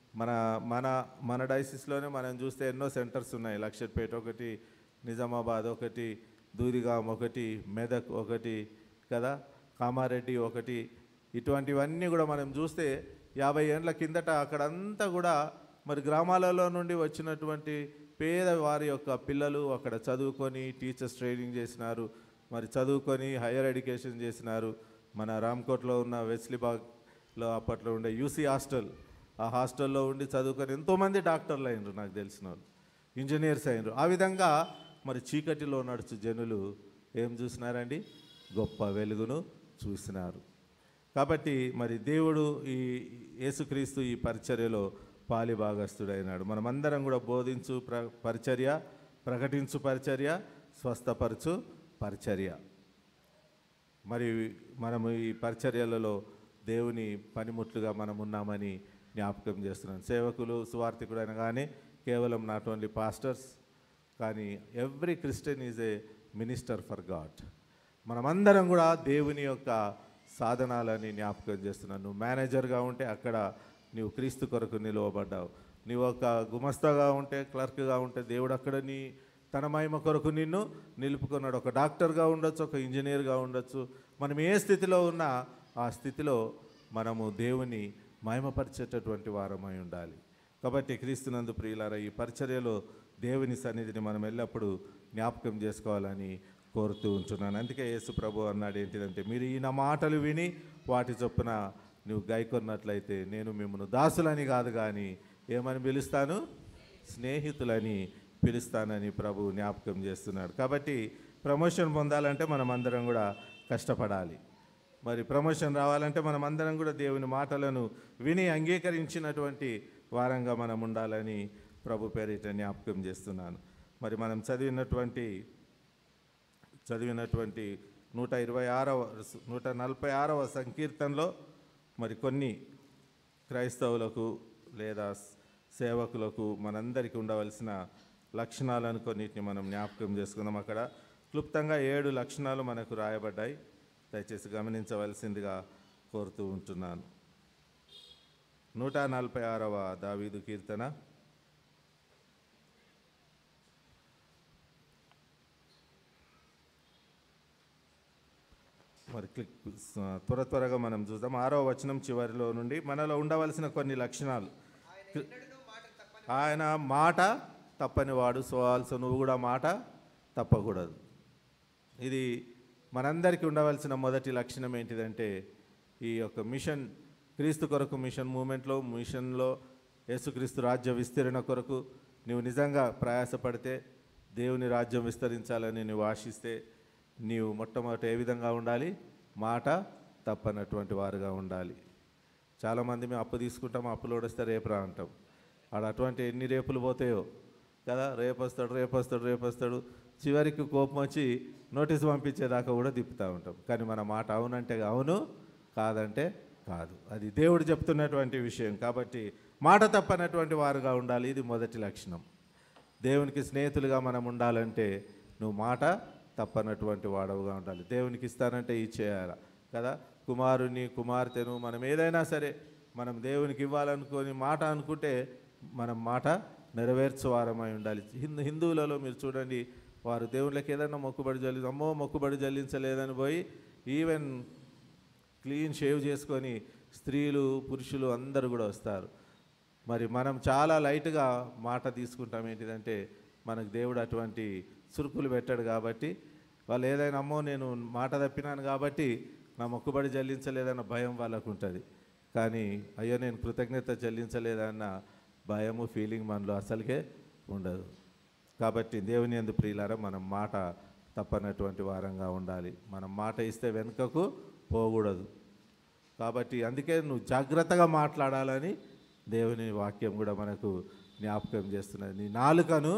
మన డైసిస్లోనే మనం చూస్తే ఎన్నో సెంటర్స్ ఉన్నాయి. లక్షపేట ఒకటి, నిజామాబాద్ ఒకటి, దూదిగాం ఒకటి, మెదక్ ఒకటి కదా, కామారెడ్డి ఒకటి. ఇటువంటివన్నీ కూడా మనం చూస్తే 50 ఏళ్ళ కిందట అక్కడంతా కూడా మరి గ్రామాలలో నుండి వచ్చినటువంటి పేదవారి యొక్క పిల్లలు అక్కడ చదువుకొని టీచర్స్ ట్రైనింగ్ చేసినారు. మరి చదువుకొని హైయర్ ఎడ్యుకేషన్ చేసినారు. మన రామ్కోట్లో ఉన్న వెస్లీబాగ్లో అప్పట్లో ఉండే యూసీ హాస్టల్, ఆ హాస్టల్లో ఉండి చదువుకొని ఎంతోమంది డాక్టర్లు అయినరు, నాకు తెలిసిన వాళ్ళు ఇంజనీర్స్ అయినరు. ఆ విధంగా మరి చీకటిలో నడుచు జనులు ఏం చూసినారండి? గొప్ప వెలుగును చూసినారు. కాబట్టి మరి దేవుడు ఈ యేసుక్రీస్తు ఈ పరిచర్యలో పాలిభాగస్తుడైనాడు. మనమందరం కూడా బోధించు పరిచర్య, ప్రకటించు పరిచర్య, స్వస్థపరచు పరిచర్య. మరి మనము ఈ పరిచర్యలలో దేవుని పనిముట్లుగా మనం ఉన్నామని జ్ఞాపకం చేస్తున్నాను. సేవకులు, సువార్థికుడు అనగానే కేవలం నాట్ ఓన్లీ పాస్టర్స్, కానీ every Christian is a minister for God. మనమందరం కూడా దేవుని యొక్క సాధనాలని జ్ఞాపకం చేస్తున్నాను. నువ్వు మేనేజర్గా ఉంటే అక్కడ నీవు క్రీస్తు కొరకు నిలువబడ్డావు. నీవు ఒక గుమస్తాగా ఉంటే, క్లర్క్గా ఉంటే దేవుడు అక్కడ తన మహిమ కొరకు నిన్ను నిలుపుకున్నాడు. ఒక డాక్టర్గా ఉండొచ్చు, ఒక ఇంజనీర్గా ఉండొచ్చు. మనం ఏ స్థితిలో ఉన్నా ఆ స్థితిలో మనము దేవుని మహిమపరిచేటటువంటి వారమై ఉండాలి. కాబట్టి క్రీస్తునందు ప్రియులారా, ఈ పరిచర్యలో దేవుని సన్నిధిని మనం ఎల్లప్పుడూ జ్ఞాపకం చేసుకోవాలని కోరుతూ ఉంటున్నాను. అందుకే యేసు ప్రభు అన్నాడు ఏంటిదంటే, మీరు ఈ నా మాటలు విని వాటి చొప్పున నువ్వు గైకొన్నట్లయితే నేను మిమ్మల్ని దాసులని కాదు కానీ ఏమని పిలుస్తాను? స్నేహితులని పిలుస్తానని ప్రభు జ్ఞాపకం చేస్తున్నాడు. కాబట్టి ప్రమోషన్ పొందాలంటే మనం అందరం కూడా కష్టపడాలి. మరి ప్రమోషన్ రావాలంటే మనం అందరం కూడా దేవుని మాటలను విని అంగీకరించినటువంటి వారంగా మనం ఉండాలని ప్రభు పేరిట జ్ఞాపకం చేస్తున్నాను. మరి మనం చదివినటువంటి 146వ సంకీర్తనలో మరి కొన్ని క్రైస్తవులకు లేదా సేవకులకు మనందరికీ ఉండవలసిన లక్షణాలను కొన్నిటిని మనం జ్ఞాపకం చేసుకుందాం. అక్కడ క్లుప్తంగా 7 లక్షణాలు మనకు రాయబడ్డాయి. దయచేసి గమనించవలసిందిగా కోరుతూ ఉంటున్నాను. 146వ దావీదు కీర్తన. మరి త్వరగా మనం చూద్దాం. 6వ వచనం చివరిలో నుండి మనలో ఉండవలసిన కొన్ని లక్షణాలు. ఆయన మాట తప్పనివాడు. సో ఆల్సో నువ్వు కూడా మాట తప్పకూడదు. ఇది మనందరికీ ఉండవలసిన మొదటి లక్షణం ఏంటిదంటే, ఈ యొక్క మిషన్, క్రీస్తు కొరకు మిషన్ మూమెంట్లో, మిషన్లో యేసుక్రీస్తు రాజ్య విస్తరణ కొరకు నువ్వు నిజంగా ప్రయాసపడితే, దేవుని రాజ్యం విస్తరించాలని నువ్వు ఆశిస్తే, నీవు మొట్టమొదట ఏ విధంగా ఉండాలి? మాట తప్పనటువంటి వారుగా ఉండాలి. చాలామంది మేము అప్పు తీసుకుంటాం, అప్పులు ఓడిస్తే రేపురా అంటాం. ఆడ అటువంటి ఎన్ని రేపులు పోతాయో కదా. రేపొస్తాడు చివరికి కోపం వచ్చి నోటీసు పంపించేదాకా కూడా తిప్పుతూ ఉంటాం. కానీ మన మాట అవునంటే అవును, కాదంటే కాదు. అది దేవుడు చెప్తున్నటువంటి విషయం. కాబట్టి మాట తప్పనటువంటి వారుగా ఉండాలి. ఇది మొదటి లక్షణం. దేవునికి స్నేహితులుగా మనం ఉండాలంటే నువ్వు మాట తప్పనటువంటి వాడవుగా ఉండాలి. దేవునికి ఇస్తానంటే ఇచ్చేయాలి కదా. కుమారుని, కుమార్తెను మనం ఏదైనా సరే మనం దేవునికి ఇవ్వాలనుకొని మాట అనుకుంటే మనం మాట నెరవేర్చువారమై ఉండాలి. హిందువులలో మీరు చూడండి, వారు దేవుళ్ళకి ఏదైనా మొక్కుబడి చెల్లించలేదని పోయి ఈవెన్ క్లీన్ షేవ్ చేసుకొని స్త్రీలు, పురుషులు అందరూ కూడా వస్తారు. మరి మనం చాలా లైట్గా మాట తీసుకుంటాం. ఏంటిదంటే మనకు దేవుడు అటువంటి చురుకులు పెట్టాడు కాబట్టి, వాళ్ళు ఏదైనా నేను మాట తప్పినాను కాబట్టి నా మొక్కుబడి చెల్లించలేదన్న భయం వాళ్ళకు ఉంటుంది. కానీ అయ్యో నేను కృతజ్ఞత చెల్లించలేదన్న భయము, ఫీలింగ్ మనలో అసలుకే ఉండదు. కాబట్టి దేవుని యందు ప్రియులారా, మనం మాట తప్పనటువంటి వారంగా ఉండాలి. మనం మాట ఇస్తే వెనుకకు పోకూడదు. కాబట్టి అందుకే నువ్వు జాగ్రత్తగా మాట్లాడాలని దేవుని వాక్యం కూడా మనకు జ్ఞాపకం చేస్తున్నది. నీ నాలుకను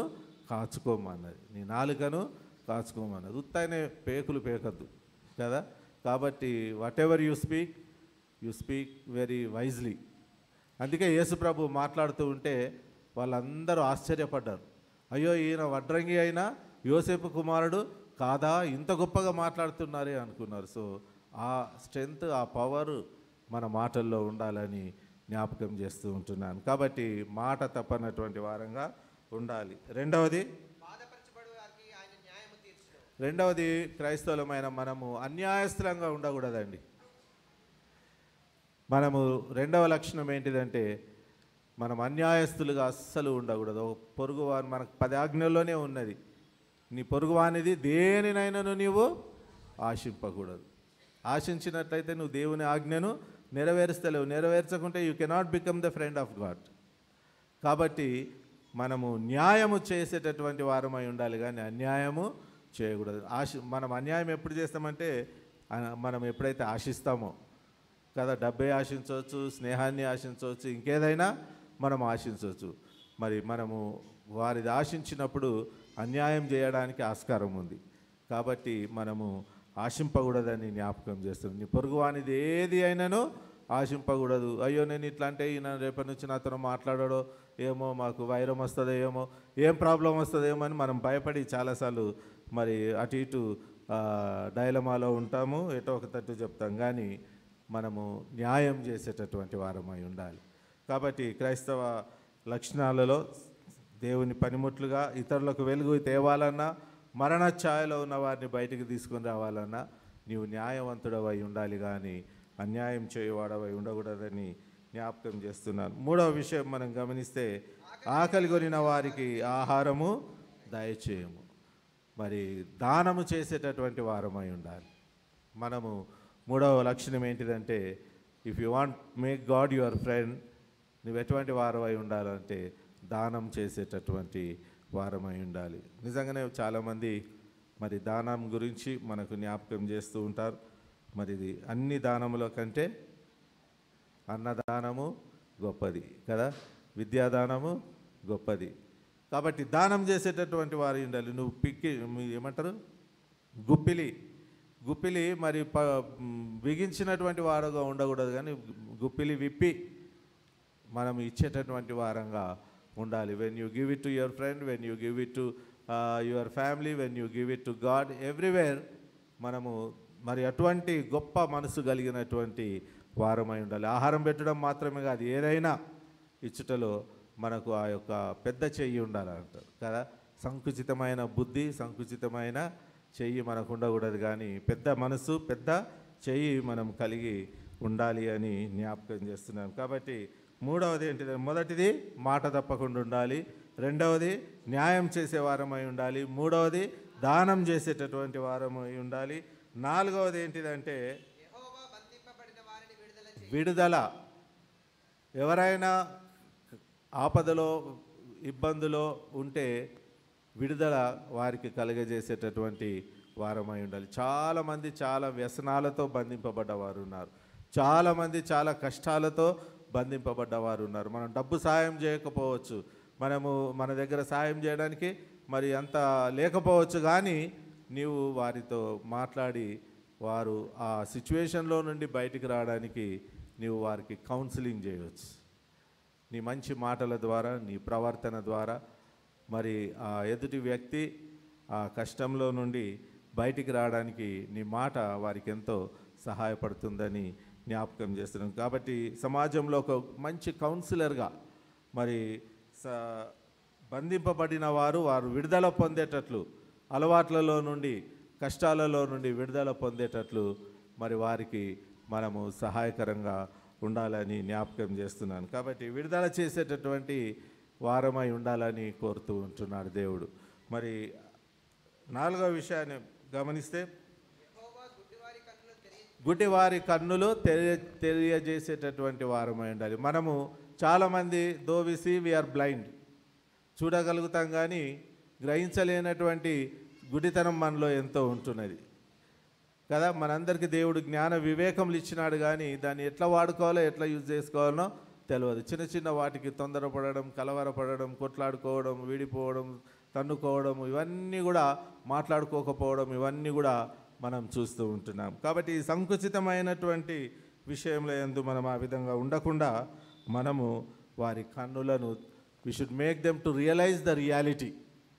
కాచుకోమన్నది. ఉత్తైనే పేకులు పేకద్దు కదా. కాబట్టి whatever you speak very wisely. అందుకే యేసుప్రభు మాట్లాడుతూ ఉంటే వాళ్ళందరూ ఆశ్చర్యపడ్డారు. అయ్యో, ఈయన వడ్రంగి అయినా యోసేపు కుమారుడు కాదా, ఇంత గొప్పగా మాట్లాడుతున్నారే అనుకున్నారు. సో ఆ స్ట్రెంగ్త్, ఆ పవర్ మన మాటల్లో ఉండాలని జ్ఞాపకం చేస్తూ ఉంటున్నాను. కాబట్టి మాట తప్పనటువంటి వారంగా ఉండాలి. రెండవది క్రైస్తవులమైన మనము అన్యాయస్థులంగా ఉండకూడదండి. మనము రెండవ లక్షణం ఏంటిదంటే, మనం అన్యాయస్తులుగా అస్సలు ఉండకూడదు. పొరుగువారు మనకు 10 ఆజ్ఞల్లోనే ఉన్నది, నీ పొరుగువానిది దేనినైనాను నీవు ఆశింపకూడదు. ఆశించినట్లయితే నువ్వు దేవుని ఆజ్ఞను నెరవేరుస్తలేవు. నెరవేర్చకుంటే you cannot become the friend of God. కాబట్టి మనము న్యాయము చేసేటటువంటి వారమై ఉండాలి, కానీ అన్యాయము చేయకూడదు. మనం అన్యాయం ఎప్పుడు చేస్తామంటే, మనం ఎప్పుడైతే ఆశిస్తామో కదా, డబ్బే ఆశించవచ్చు, స్నేహాన్ని ఆశించవచ్చు, ఇంకేదైనా మనం ఆశించవచ్చు. మరి మనము వారిది ఆశించినప్పుడు అన్యాయం చేయడానికి ఆస్కారం ఉంది. కాబట్టి మనము ఆశింపకూడదని జ్ఞాపకం చేస్తుంది. నీ పొరుగువానిది ఏది అయినానో ఆశింపకూడదు. అయ్యో నేను ఇట్లా అంటే ఈయన రేపటి నుంచి నాతో మాట్లాడాడో ఏమో, మాకు వైరం వస్తుందో ఏమో, ఏం ప్రాబ్లం వస్తుందో ఏమో అని మనం భయపడి చాలాసార్లు మరి అటు ఇటు డైలమాలో ఉంటాము, ఎటో ఒక తట్టు చెప్తాం. కానీ మనము న్యాయం చేసేటటువంటి వారమై ఉండాలి. కాబట్టి క్రైస్తవ లక్షణాలలో దేవుని పనిముట్లుగా ఇతరులకు వెలుగు తేవాలన్నా, మరణ ఛాయలో ఉన్న వారిని బయటికి తీసుకొని రావాలన్నా నీవు న్యాయవంతుడవై ఉండాలి, కానీ అన్యాయం చేయవాడవై ఉండకూడదని జ్ఞాపకం చేస్తున్నాను. మూడవ విషయం మనం గమనిస్తే, ఆకలి కొనిన వారికి ఆహారము దయచేయము. మరి దానము చేసేటటువంటి వారమై ఉండాలి. మనము మూడవ లక్షణం ఏంటిదంటే, if you want make God your friend, నువ్వు ఎటువంటి వారమై ఉండాలంటే దానం చేసేటటువంటి వారమై ఉండాలి. నిజంగానే చాలామంది మరి దానం గురించి మనకు జ్ఞాపకం చేస్తూ ఉంటారు. మరి ఇది అన్ని దానముల కంటే అన్నదానము గొప్పది కదా, విద్యాదానము గొప్పది. కాబట్టి దానం చేసేటటువంటి వారు ఉండాలి. నువ్వు ఏమంటారు, గుప్పిలి మరి బిగించినటువంటి వారుగా ఉండకూడదు, కానీ గుప్పిలి విప్పి మనం ఇచ్చేటటువంటి వారంగా ఉండాలి. When you give it to your friend, when you give it to your family, when you give it to God, everywhere మనము మరి అటువంటి గొప్ప మనసు కలిగినటువంటి వారమై ఉండాలి. ఆహారం పెట్టడం మాత్రమే కాదు, ఏదైనా ఇచ్చుటలో మనకు ఆ యొక్క పెద్ద చెయ్యి ఉండాలంటారు కదా. సంకుచితమైన బుద్ధి, సంకుచితమైన చెయ్యి మనకు ఉండకూడదు, కానీ పెద్ద మనసు, పెద్ద చెయ్యి మనం కలిగి ఉండాలి అని జ్ఞాపకం చేస్తున్నాను. కాబట్టి మూడవది ఏంటిది? మొదటిది మాట తప్పకుండా ఉండాలి, రెండవది న్యాయం చేసే వారమై ఉండాలి, మూడవది దానం చేసేటటువంటి వారమై ఉండాలి, నాలుగవది ఏంటిదంటే యెహోవా బంధింపబడిన వారిని విడుదల చేయును. విడుదల. ఎవరైనా ఆపదలో, ఇబ్బందులో ఉంటే విడుదల వారికి కలుగజేసేటటువంటి వారమై ఉండాలి. చాలామంది చాలా వ్యసనాలతో బంధింపబడ్డవారు ఉన్నారు, చాలామంది చాలా కష్టాలతో బంధింపబడ్డవారు ఉన్నారు. మనం డబ్బు సాయం చేయకపోవచ్చు, మన దగ్గర సాయం చేయడానికి మరి అంత లేకపోవచ్చు, కానీ నీవు వారితో మాట్లాడి వారు ఆ సిచ్యువేషన్లో నుండి బయటికి రావడానికి నీవు వారికి కౌన్సిలింగ్ చేయవచ్చు. నీ మంచి మాటల ద్వారా, నీ ప్రవర్తన ద్వారా మరి ఆ ఎదుటి వ్యక్తి ఆ కష్టంలో నుండి బయటికి రావడానికి నీ మాట వారికి ఎంతో సహాయపడుతుందని జ్ఞాపకం చేస్తున్నాం. కాబట్టి సమాజంలో ఒక మంచి కౌన్సిలర్గా మరి బంధింపబడిన వారు విడుదల పొందేటట్లు, అలవాట్లలో నుండి, కష్టాలలో నుండి విడుదల పొందేటట్లు మరి వారికి మనము సహాయకరంగా ఉండాలని జ్ఞాపకం చేస్తున్నాను. కాబట్టి విడుదల చేసేటటువంటి వారమై ఉండాలని కోరుతూ ఉంటున్నాడు దేవుడు. మరి నాలుగవ విషయాన్ని గమనిస్తే యెహోవా గుడ్డివారి కన్నులు గుడ్డివారి కన్నులు తెలియజేసేటటువంటి వారమై ఉండాలి. మనము చాలామంది though we see we are blind, చూడగలుగుతాం కానీ గ్రహించలేనటువంటి గుడితనం మనలో ఎంతో ఉంటున్నది కదా. మనందరికీ దేవుడు జ్ఞాన వివేకములు ఇచ్చినాడు, కానీ దాన్ని ఎట్లా వాడుకోవాలో, ఎట్లా యూజ్ చేసుకోవాలో తెలియదు. చిన్న చిన్న వాటికి తొందరపడడం, కలవరపడడం, కొట్లాడుకోవడం, విడిపోవడం, తన్నుకోవడం, ఇవన్నీ కూడా మాట్లాడుకోకపోవడం, ఇవన్నీ కూడా మనం చూస్తూ ఉంటున్నాం. కాబట్టి ఈ సంకుచితమైనటువంటి విషయంలో యందు మనం ఆ విధంగా ఉండకుండా మనము వారి కన్నులను we should make them to realize the reality.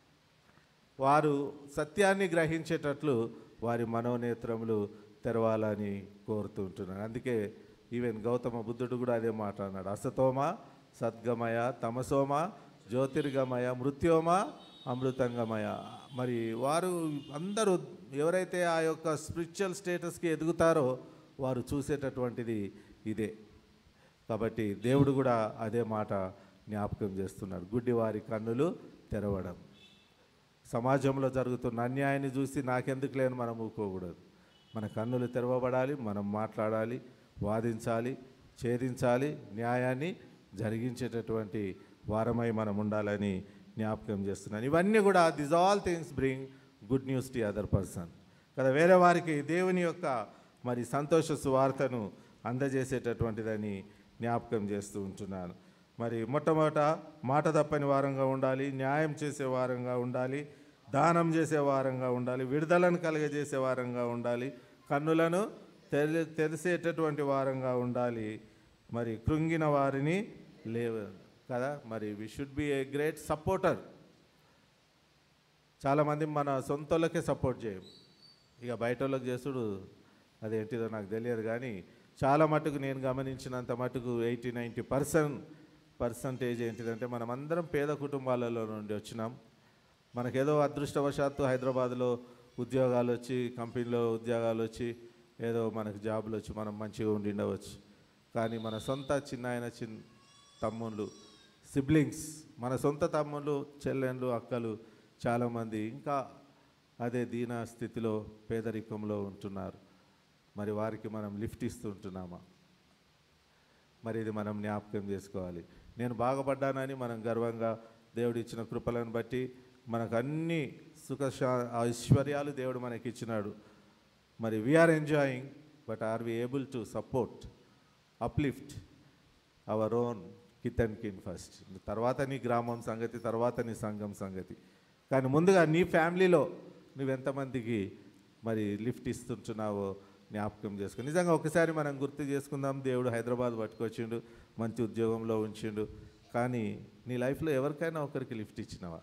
వారు సత్యాన్ని గ్రహించేటట్లు వారి మనోనేత్రములు తెరవాలని కోరుతూ ఉంటున్నాను. అందుకే ఈవెన్ గౌతమ బుద్ధుడు కూడా అదే మాట అన్నాడు, అసతోమ సద్గమయ, తమసోమ జ్యోతిర్గమయ, మృత్యోమ అమృతంగమయ. మరి వారు అందరూ ఎవరైతే ఆ యొక్క స్పిరిచువల్ స్టేటస్కి ఎదుగుతారో వారు చూసేటటువంటిది ఇదే. కాబట్టి దేవుడు కూడా అదే మాట జ్ఞాపకం చేస్తున్నాడు, గుడ్డివారి కన్నులు తెరవడం. సమాజంలో జరుగుతున్న అన్యాయాన్ని చూసి నాకెందుకు లేని మనం ఊరుకోకూడదు. మన కన్నులు తెరవబడాలి, మనం మాట్లాడాలి, వాదించాలి, ఛేదించాలి, న్యాయాన్ని జరిగించేటటువంటి వారమై మనం ఉండాలని జ్ఞాపకం చేస్తున్నాను. ఇవన్నీ కూడా this all things bring good news to other person కదా. వేరే వారికి దేవుని యొక్క మరి సంతోష సువార్తను అందజేసేటటువంటిదని జ్ఞాపకం చేస్తూ ఉంటున్నాను. మరి మొట్టమొదట మాట తప్పని వారంగా ఉండాలి, న్యాయం చేసే వారంగా ఉండాలి, దానం చేసే వారంగా ఉండాలి, విడుదలను కలుగజేసే వారంగా ఉండాలి, కన్నులను తెలిసేటటువంటి వారంగా ఉండాలి, మరి కృంగిన వారిని లేవ కదా. మరి we should be a great supporter. చాలామంది మన సొంతోళ్ళకే సపోర్ట్ చేయం, ఇక బయట వాళ్ళకి చేసుడు అదేంటిదో నాకు తెలియదు, కానీ చాలా మటుకు నేను గమనించినంత మటుకు 80-90% ఏంటిదంటే మనమందరం పేద కుటుంబాలలో నుండి వచ్చినాం. మనకేదో అదృష్టవశాత్తు హైదరాబాద్లో ఉద్యోగాలు వచ్చి, కంపెనీలో ఉద్యోగాలు వచ్చి, ఏదో మనకు జాబులు వచ్చి మనం మంచిగా ఉండి ఉండవచ్చు. కానీ మన సొంత తమ్ముళ్ళు, సిబ్లింగ్స్, మన సొంత తమ్ముళ్ళు, చెల్లెళ్ళు, అక్కలు చాలామంది ఇంకా అదే దీన స్థితిలో, పేదరికంలో ఉంటున్నారు. మరి వారికి మనం లిఫ్ట్ ఇస్తూ ఉంటున్నామా? మరి ఇది మనం జ్ఞాపకం చేసుకోవాలి. నేను బాగుపడ్డానని మనం గర్వంగా దేవుడు ఇచ్చిన కృపలను బట్టి మనకు అన్ని ఐశ్వర్యాలు దేవుడు మనకి ఇచ్చినాడు. మరి we are enjoying, but are we able to support, uplift our own kith and kin first? తర్వాత నీ గ్రామం సంగతి, తర్వాత నీ సంఘం సంగతి, కానీ ముందుగా నీ ఫ్యామిలీలో నువ్వెంతమందికి మరి లిఫ్ట్ ఇస్తుంటున్నావో జ్ఞాపకం చేసుకుని నిజంగా ఒకసారి మనం గుర్తు చేసుకుందాం. దేవుడు హైదరాబాద్ పట్టుకొచ్చిండు, మంచి ఉద్యోగంలో ఉంచిండు, కానీ నీ లైఫ్లో ఎవరికైనా ఒకరికి లిఫ్ట్ ఇచ్చినావా?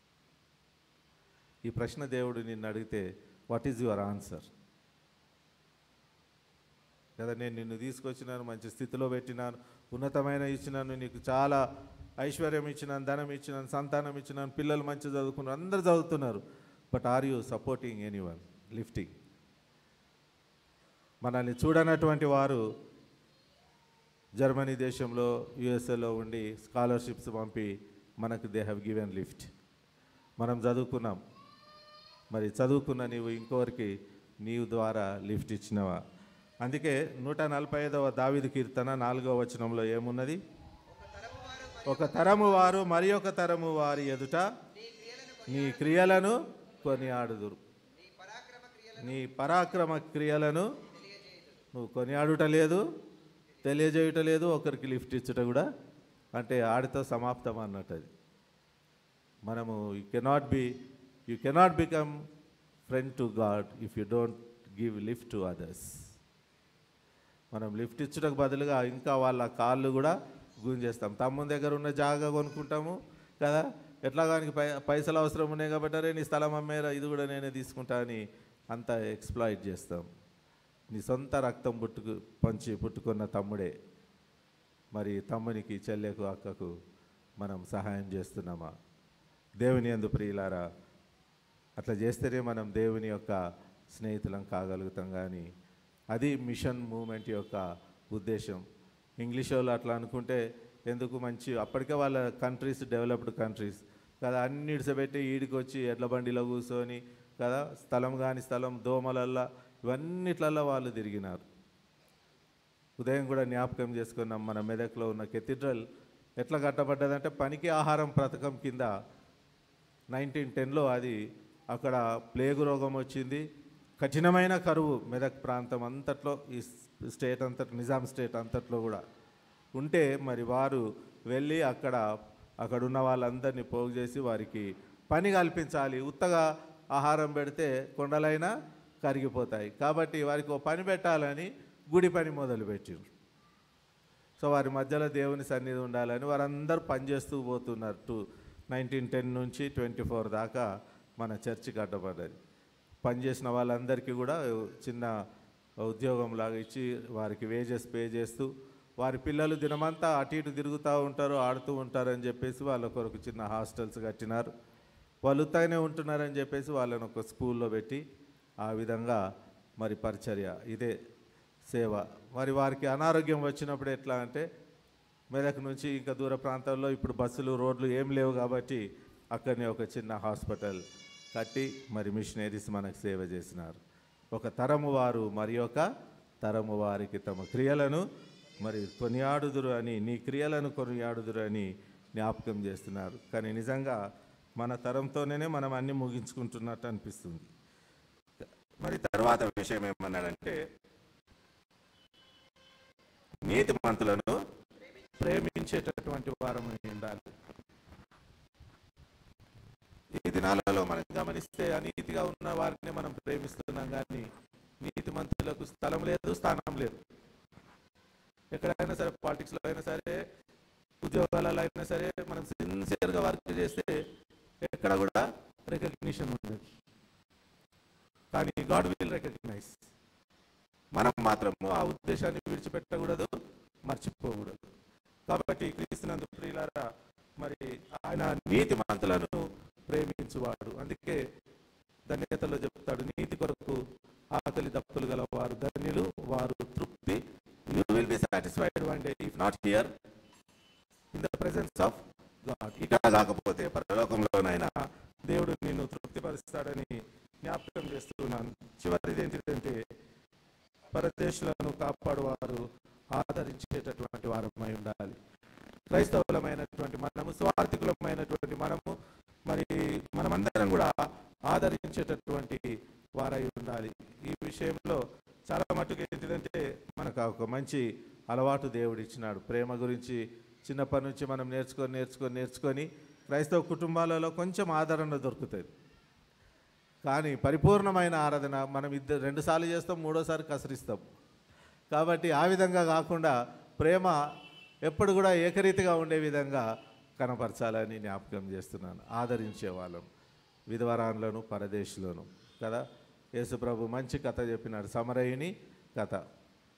ఈ ప్రశ్న దేవుడు నిన్ను అడిగితే వాట్ ఈజ్ యువర్ ఆన్సర్? కదా, నేను నిన్ను తీసుకొచ్చినాను, మంచి స్థితిలో పెట్టినాను, ఉన్నతమైన ఇచ్చినాను, నీకు చాలా ఐశ్వర్యం ఇచ్చినాను, ధనం ఇచ్చినాను, సంతానం ఇచ్చినాను, పిల్లలు మంచి చదువుకున్నారు, అందరు చదువుతున్నారు. But are you supporting anyone, lifting? మనల్ని చూడనటువంటి వారు జర్మనీ దేశంలో, యుఎస్ఏలో ఉండి స్కాలర్షిప్స్ పంపి మనకు దే హ్యావ్ గివెన్ లిఫ్ట్. మనం చదువుకున్నాం, మరి చదువుకున్న నీవు ఇంకొకరికి నీవు ద్వారా లిఫ్ట్ ఇచ్చినవా? అందుకే 145వ దావీదు కీర్తన 4వ వచనంలో ఏమున్నది? ఒక తరము వారు మరి ఒక తరము వారి ఎదుట నీ క్రియలను కొనియాడుదురు. నీ పరాక్రమ క్రియలను నువ్వు కొనియాడుట లేదు, తెలియజేయుట లేదు, ఒకరికి లిఫ్ట్ ఇచ్చుట కూడా, అంటే ఆడితో సమాప్తం అన్నట్టు. అది మనము you cannot become friend to God if you don't give lift to others. మనం లిఫ్ట్ ఇచ్చుటకు బదులుగా ఇంకా వాళ్ళ కాళ్ళు కూడా గుంజేస్తాం. తమ్ముని దగ్గర ఉన్న జాగా కొనుక్కుంటాము కదా, ఎట్లాగానికి పైసలు అవసరం ఉన్నాయి కాబట్టి అరే నీ స్థలం అమ్మేరా, ఇది కూడా నేనే తీసుకుంటా అని అంత ఎక్స్ప్లాయిట్ చేస్తాం. నీ సొంత రక్తం పుట్టుకున్న తమ్ముడే, మరి తమ్మునికి, చెల్లెకు, అక్కకు మనం సహాయం చేస్తున్నామా? దేవుని యందు ప్రియులారా, అట్లా చేస్తేనే మనం దేవుని యొక్క స్నేహితులం కాగలుగుతాం. కానీ అది మిషన్ మూమెంట్ యొక్క ఉద్దేశం. ఇంగ్లీష్ వాళ్ళు అట్లా అనుకుంటే ఎందుకు? మంచి అప్పటికే వాళ్ళ కంట్రీస్ డెవలప్డ్ కంట్రీస్ కదా, అన్ని ఇడిసబెట్టి ఈడికి వచ్చి ఎడ్ల బండిలో కూర్చొని కదా, స్థలం కాని స్థలం, దోమలల్లా, ఇవన్నిట్లల్లో వాళ్ళు తిరిగినారు. ఉదయం కూడా జ్ఞాపకం చేసుకున్నాం, మన మెదక్లో ఉన్న కెథీడ్రల్ ఎట్లా కట్టబడ్డదంటే పనికి ఆహారం పథకం కింద 1910లో అది అక్కడ ప్లేగు రోగం వచ్చింది. కఠినమైన కరువు మెదక్ ప్రాంతం అంతట్లో, ఈ స్టేట్ అంతట్లో, నిజాం స్టేట్ అంతట్లో కూడా ఉంటే, మరి వారు వెళ్ళి అక్కడున్న వాళ్ళందరినీ పోగు చేసి వారికి పని కల్పించాలి. ఉత్తగా ఆహారం పెడితే కొండలైనా కరిగిపోతాయి కాబట్టి వారికి ఓ పని పెట్టాలని గుడి పని మొదలుపెట్టారు. సో వారి మధ్యలో దేవుని సన్నిధి ఉండాలని వారందరూ పనిచేస్తూ పోతున్నారు. 1910 నుంచి 24 దాకా మన చర్చి కట్టబడ్డది. పనిచేసిన వాళ్ళందరికీ కూడా చిన్న ఉద్యోగం లాగా ఇచ్చి వారికి వేజెస్ పే చేస్తూ, వారి పిల్లలు దినమంతా అటు ఇటు తిరుగుతూ ఉంటారు, ఆడుతూ ఉంటారని చెప్పేసి వాళ్ళ కొరకు చిన్న హాస్టల్స్ కట్టినారు. వాళ్ళు ఉత్తగానే ఉంటున్నారని చెప్పేసి వాళ్ళని ఒక స్కూల్లో పెట్టి ఆ విధంగా మరి పరిచర్య, ఇదే సేవ. మరి వారికి అనారోగ్యం వచ్చినప్పుడు ఎట్లా అంటే, మెదక్ నుంచి ఇంకా దూర ప్రాంతాల్లో ఇప్పుడు బస్సులు, రోడ్లు ఏం లేవు కాబట్టి అక్కడనే ఒక చిన్న హాస్పిటల్ కట్టి మరి మిషనరీస్ మనకు సేవ చేసినారు. ఒక తరము వారు మరి ఒక తరము వారికి తమ క్రియలను మరి కొనియాడుదురు అని, నీ క్రియలను కొనియాడుదురు అని జ్ఞాపకం చేస్తున్నారు. కానీ నిజంగా మన తరంతోనే మనం అన్నీ ముగించుకుంటున్నట్టు అనిపిస్తుంది. మరి తర్వాత విషయం ఏమన్నాడంటే, నీతిమంతులను ప్రేమించేటటువంటి వారమై ఉండాలి. ఈ దినాలలో మనం గమనిస్తే అనీతిగా ఉన్న వారిని మనం ప్రేమిస్తున్నాం, కానీ నీతిమంతులకు స్థలం లేదు, స్థానం లేదు. ఎక్కడైనా సరే, పాలిటిక్స్లో అయినా సరే, ఉద్యోగాలలో అయినా సరే, మనం సిన్సియర్గా వర్క్ చేస్తే ఎక్కడ కూడా రికగ్నిషన్ ఉండదు. కానీ గాడ్ విల్ రికగ్నైజ్. మనం మాత్రము ఆ ఉద్దేశాన్ని విడిచిపెట్టకూడదు, మర్చిపోకూడదు. కాబట్టి క్రీస్తునందు ప్రియులారా, మరి ఆయన నీతిమంతులను ప్రేమించువాడు. అందుకే ధన్యతలో చెప్తాడు, నీతి కొరకు ఆకలి దప్పులు గల వారు ధన్యులు, వారు తృప్తి. You will be satisfied one day, if not here in the presence of God. ఇక్కడ కాకపోతే పరలోకంలోనైనా దేవుడు నిన్ను తృప్తిపరుస్తాడని జ్ఞాపకం చేస్తున్నాను. చివరిది ఏంటంటే, పరదేశులను కాపాడువారు ఆదరించేటటువంటి వారమై ఉండాలి. క్రైస్తవులమైనటువంటి మనము, స్వార్థికులమైనటువంటి మనము, మరి మనమందరం కూడా ఆదరించేటటువంటి వారై ఉండాలి. ఈ విషయంలో చాలా మటుకు ఏంటిదంటే, మనకు ఒక మంచి అలవాటు దేవుడు ఇచ్చినాడు. ప్రేమ గురించి చిన్నప్పటి నుంచి మనం నేర్చుకొని క్రైస్తవ కుటుంబాలలో కొంచెం ఆదరణ దొరుకుతుంది. కానీ పరిపూర్ణమైన ఆరాధన మనం 2 సార్లు చేస్తాం, 3వ సారి కసరిస్తాం. కాబట్టి ఆ విధంగా కాకుండా ప్రేమ ఎప్పుడు కూడా ఏకరీతిగా ఉండే విధంగా కనపరచాలని జ్ఞాపకం చేస్తున్నాను. ఆదరించే వాళ్ళం, విధవరాన్లను, పరదేశులను కదా. యేసుప్రభు మంచి కథ చెప్పినాడు, సమరయుని కథ.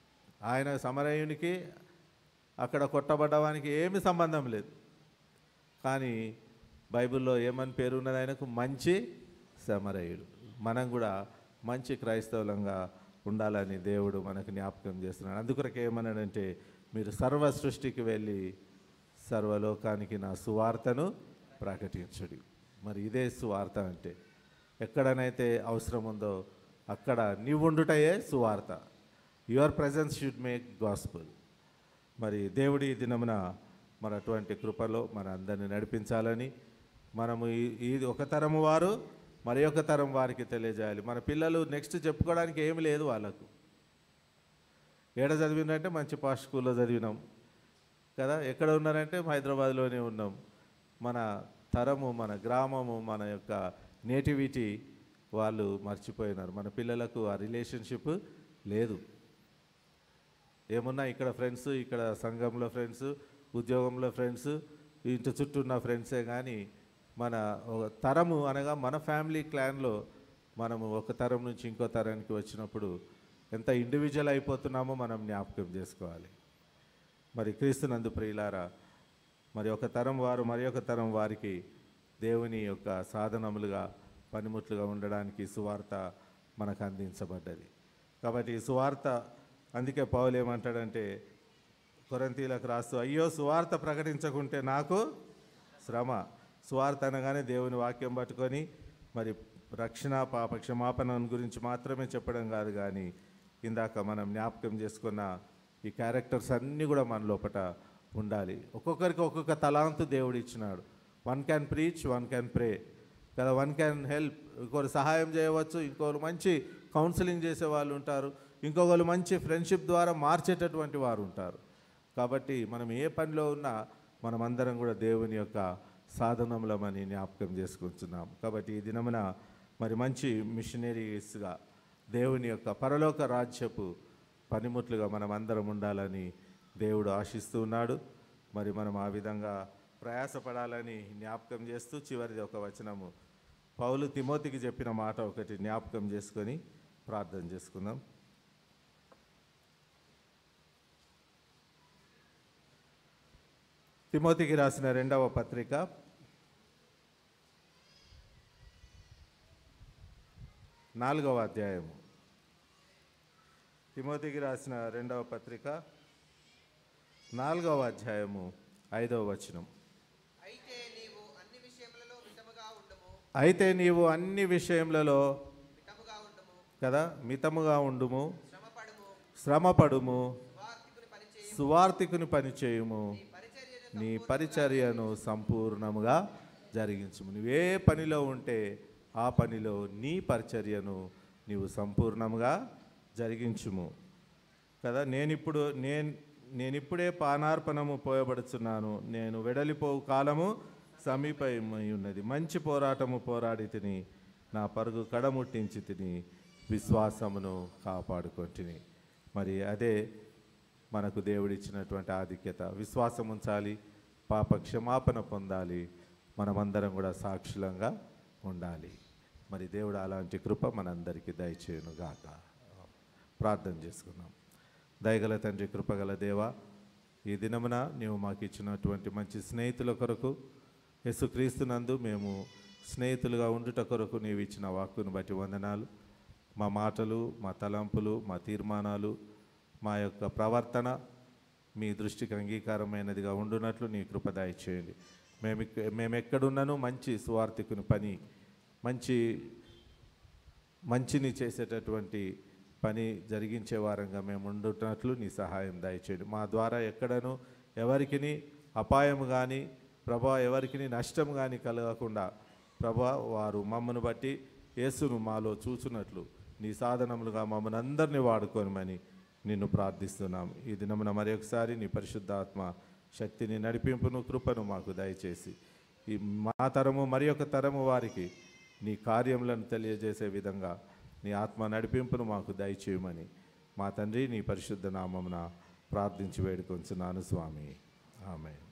ఆయన సమరయునికి అక్కడ కొట్టబడ్డవానికి ఏమి సంబంధం లేదు. కానీ బైబిల్లో ఏమని పేరు ఉన్నది ఆయనకు? మంచి సమరయుడు. మనం కూడా మంచి క్రైస్తవులంగా ఉండాలని దేవుడు మనకు జ్ఞాపకం చేస్తున్నాడు. అందుకొరకు ఏమన్నాడంటే, మీరు సర్వ సృష్టికి వెళ్ళి సర్వలోకానికి నా సువార్తను ప్రకటించుడి. మరి ఇదే సువార్త అంటే, ఎక్కడనైతే అవసరం ఉందో అక్కడ నీవుండుటయే సువార్త. Your presence should make gospel. మరి దేవుడి దినమున మరి అటువంటి కృపలో మన అందరిని నడిపించాలని, మనము ఇది ఒక తరము వారు మరి ఒక తరం వారికి తెలియజేయాలి. మన పిల్లలు నెక్స్ట్ చెప్పుకోవడానికి ఏమి లేదు వాళ్ళకు. ఏడ చదివినంటే మంచి పాష్ స్కూల్లో చదివినాం కదా, ఎక్కడ ఉన్నారంటే హైదరాబాద్లోనే ఉన్నాం. మన తరము, మన గ్రామము, మన యొక్క నేటివిటీ వాళ్ళు మర్చిపోయినారు. మన పిల్లలకు ఆ రిలేషన్షిప్ లేదు. ఏమున్నా ఇక్కడ ఫ్రెండ్స్, ఇక్కడ సంఘంలో ఫ్రెండ్స్, ఉద్యోగంలో ఫ్రెండ్స్, ఇంటి చుట్టూ ఉన్న ఫ్రెండ్సే. కానీ మన తరము అనగా మన ఫ్యామిలీ క్లాన్లో మనము ఒక తరం నుంచి ఇంకో తరానికి వచ్చినప్పుడు ఎంత ఇండివిజువల్ అయిపోతున్నామో మనం జ్ఞాపకం చేసుకోవాలి. మరి క్రీస్తునందు ప్రియులారా, మరి ఒక తరం వారు మరి ఒక తరం వారికి దేవుని యొక్క సాధనములుగా, పనిముట్లుగా ఉండడానికి సువార్త మనకు అందించబడ్డది. కాబట్టి ఈ సువార్త, అందుకే పౌలు ఏమంటాడంటే కొరింథీయులకు రాస్తూ, అయ్యో సువార్త ప్రకటించకుంటే నాకు శ్రమ. సువార్త అనగానే దేవుని వాక్యం పట్టుకొని మరి రక్షణ, పాప క్షమాపణ గురించి మాత్రమే చెప్పడం కాదు, కానీ ఇందాక మనం జ్ఞాపకం చేసుకున్న ఈ క్యారెక్టర్స్ అన్నీ కూడా మన లోపట ఉండాలి. ఒక్కొక్కరికి ఒక్కొక్క తలాంతు దేవుడు ఇచ్చినాడు. One can preach, one can pray కదా, వన్ క్యాన్ హెల్ప్, ఇంకొకరు సహాయం చేయవచ్చు, ఇంకొకరు మంచి కౌన్సిలింగ్ చేసే వాళ్ళు ఉంటారు, ఇంకొకరు మంచి ఫ్రెండ్షిప్ ద్వారా మార్చేటటువంటి వారు ఉంటారు. కాబట్టి మనం ఏ పనిలో ఉన్నా మనమందరం కూడా దేవుని యొక్క సాధనములమని జ్ఞాపకం చేసుకుంటున్నాం. కాబట్టి ఈ దినమున మరి మంచి మిషనరీస్గా దేవుని యొక్క పరలోక రాజ్యపు పనిముట్లుగా మనం అందరం ఉండాలని దేవుడు ఆశిస్తూ ఉన్నాడు. మరి మనం ఆ విధంగా ప్రయాసపడాలని జ్ఞాపకం చేస్తూ, చివరిది ఒక వచనము పౌలు తిమోతికి చెప్పిన మాట ఒకటి జ్ఞాపకం చేసుకొని ప్రార్థన చేసుకుందాం. తిమోతికి రాసిన 2వ పత్రిక 4వ అధ్యాయము. తిమోతికి రాసిన 2వ పత్రిక 4వ అధ్యాయము 5వ వచనం. అయితే నీవు అన్ని విషయములలో కదా మితముగా ఉండుము, శ్రమపడుము, సువార్తికుని పనిచేయుము, నీ పరిచర్యను సంపూర్ణముగా జరిగించుము. నువ్వే పనిలో ఉంటే ఆ పనిలో నీ పరిచర్యను నీవు సంపూర్ణముగా జరిగించుము కదా. నేనిప్పుడే పానార్పణము పోయబడుచున్నాను, నేను వెడలిపోవు కాలము సమీపమై ఉన్నది. మంచి పోరాటము పోరాడి తిని, నా పరుగు కడముట్టించి తిని, విశ్వాసమును కాపాడుకొంటిని. మరి అదే మనకు దేవుడిచ్చినటువంటి ఆధిక్యత. విశ్వాసం ఉంచాలి, పాప క్షమాపణ పొందాలి, మనమందరం కూడా సాక్షులంగా ఉండాలి. మరి దేవుడు అలాంటి కృప మనందరికీ దయచేయును గాక. ప్రార్థన చేసుకున్నాం. దయగల తండ్రి, కృపగల దేవా, ఈ దినమున నీవు మాకు ఇచ్చినటువంటి మంచి స్నేహితుల కొరకు, యేసుక్రీస్తునందు మేము స్నేహితులుగా ఉండుట కొరకు నీవు ఇచ్చిన వాక్కును బట్టి వందనాలు. మా మాటలు, మా తలంపులు, మా తీర్మానాలు, మా యొక్క ప్రవర్తన మీ దృష్టికి అంగీకారమైనదిగా ఉండునట్లు నీ కృప దయచేయండి. మేము ఎక్కడున్నాను మంచి సువార్తికుని పని, మంచిని చేసేటటువంటి పని జరిగించే వారంగా మేము ఉండునట్లు నీ సహాయం దయచేయండి. మా ద్వారా ఎక్కడను ఎవరికి అపాయము కానీ ప్రభా, ఎవరికి నష్టం కానీ కలగకుండా ప్రభా, వారు మమ్మను బట్టి యేసును మాలో చూచున్నట్లు నీ సాధనములుగా మమ్మల్ని అందరినీ వాడుకోనమని నిన్ను ప్రార్థిస్తున్నాం. ఈ దినమున మరి ఒకసారి నీ పరిశుద్ధాత్మ శక్తిని, నడిపింపును, కృపను మాకు దయచేసి ఈ మా తరము మరి ఒక తరము వారికి నీ కార్యములను తెలియజేసే విధంగా నీ ఆత్మ నడిపింపును మాకు దయచేయమని మా తండ్రి నీ పరిశుద్ధ నామమున ప్రార్థించి వేడుకొంచున్నాను స్వామి. ఆమేన్.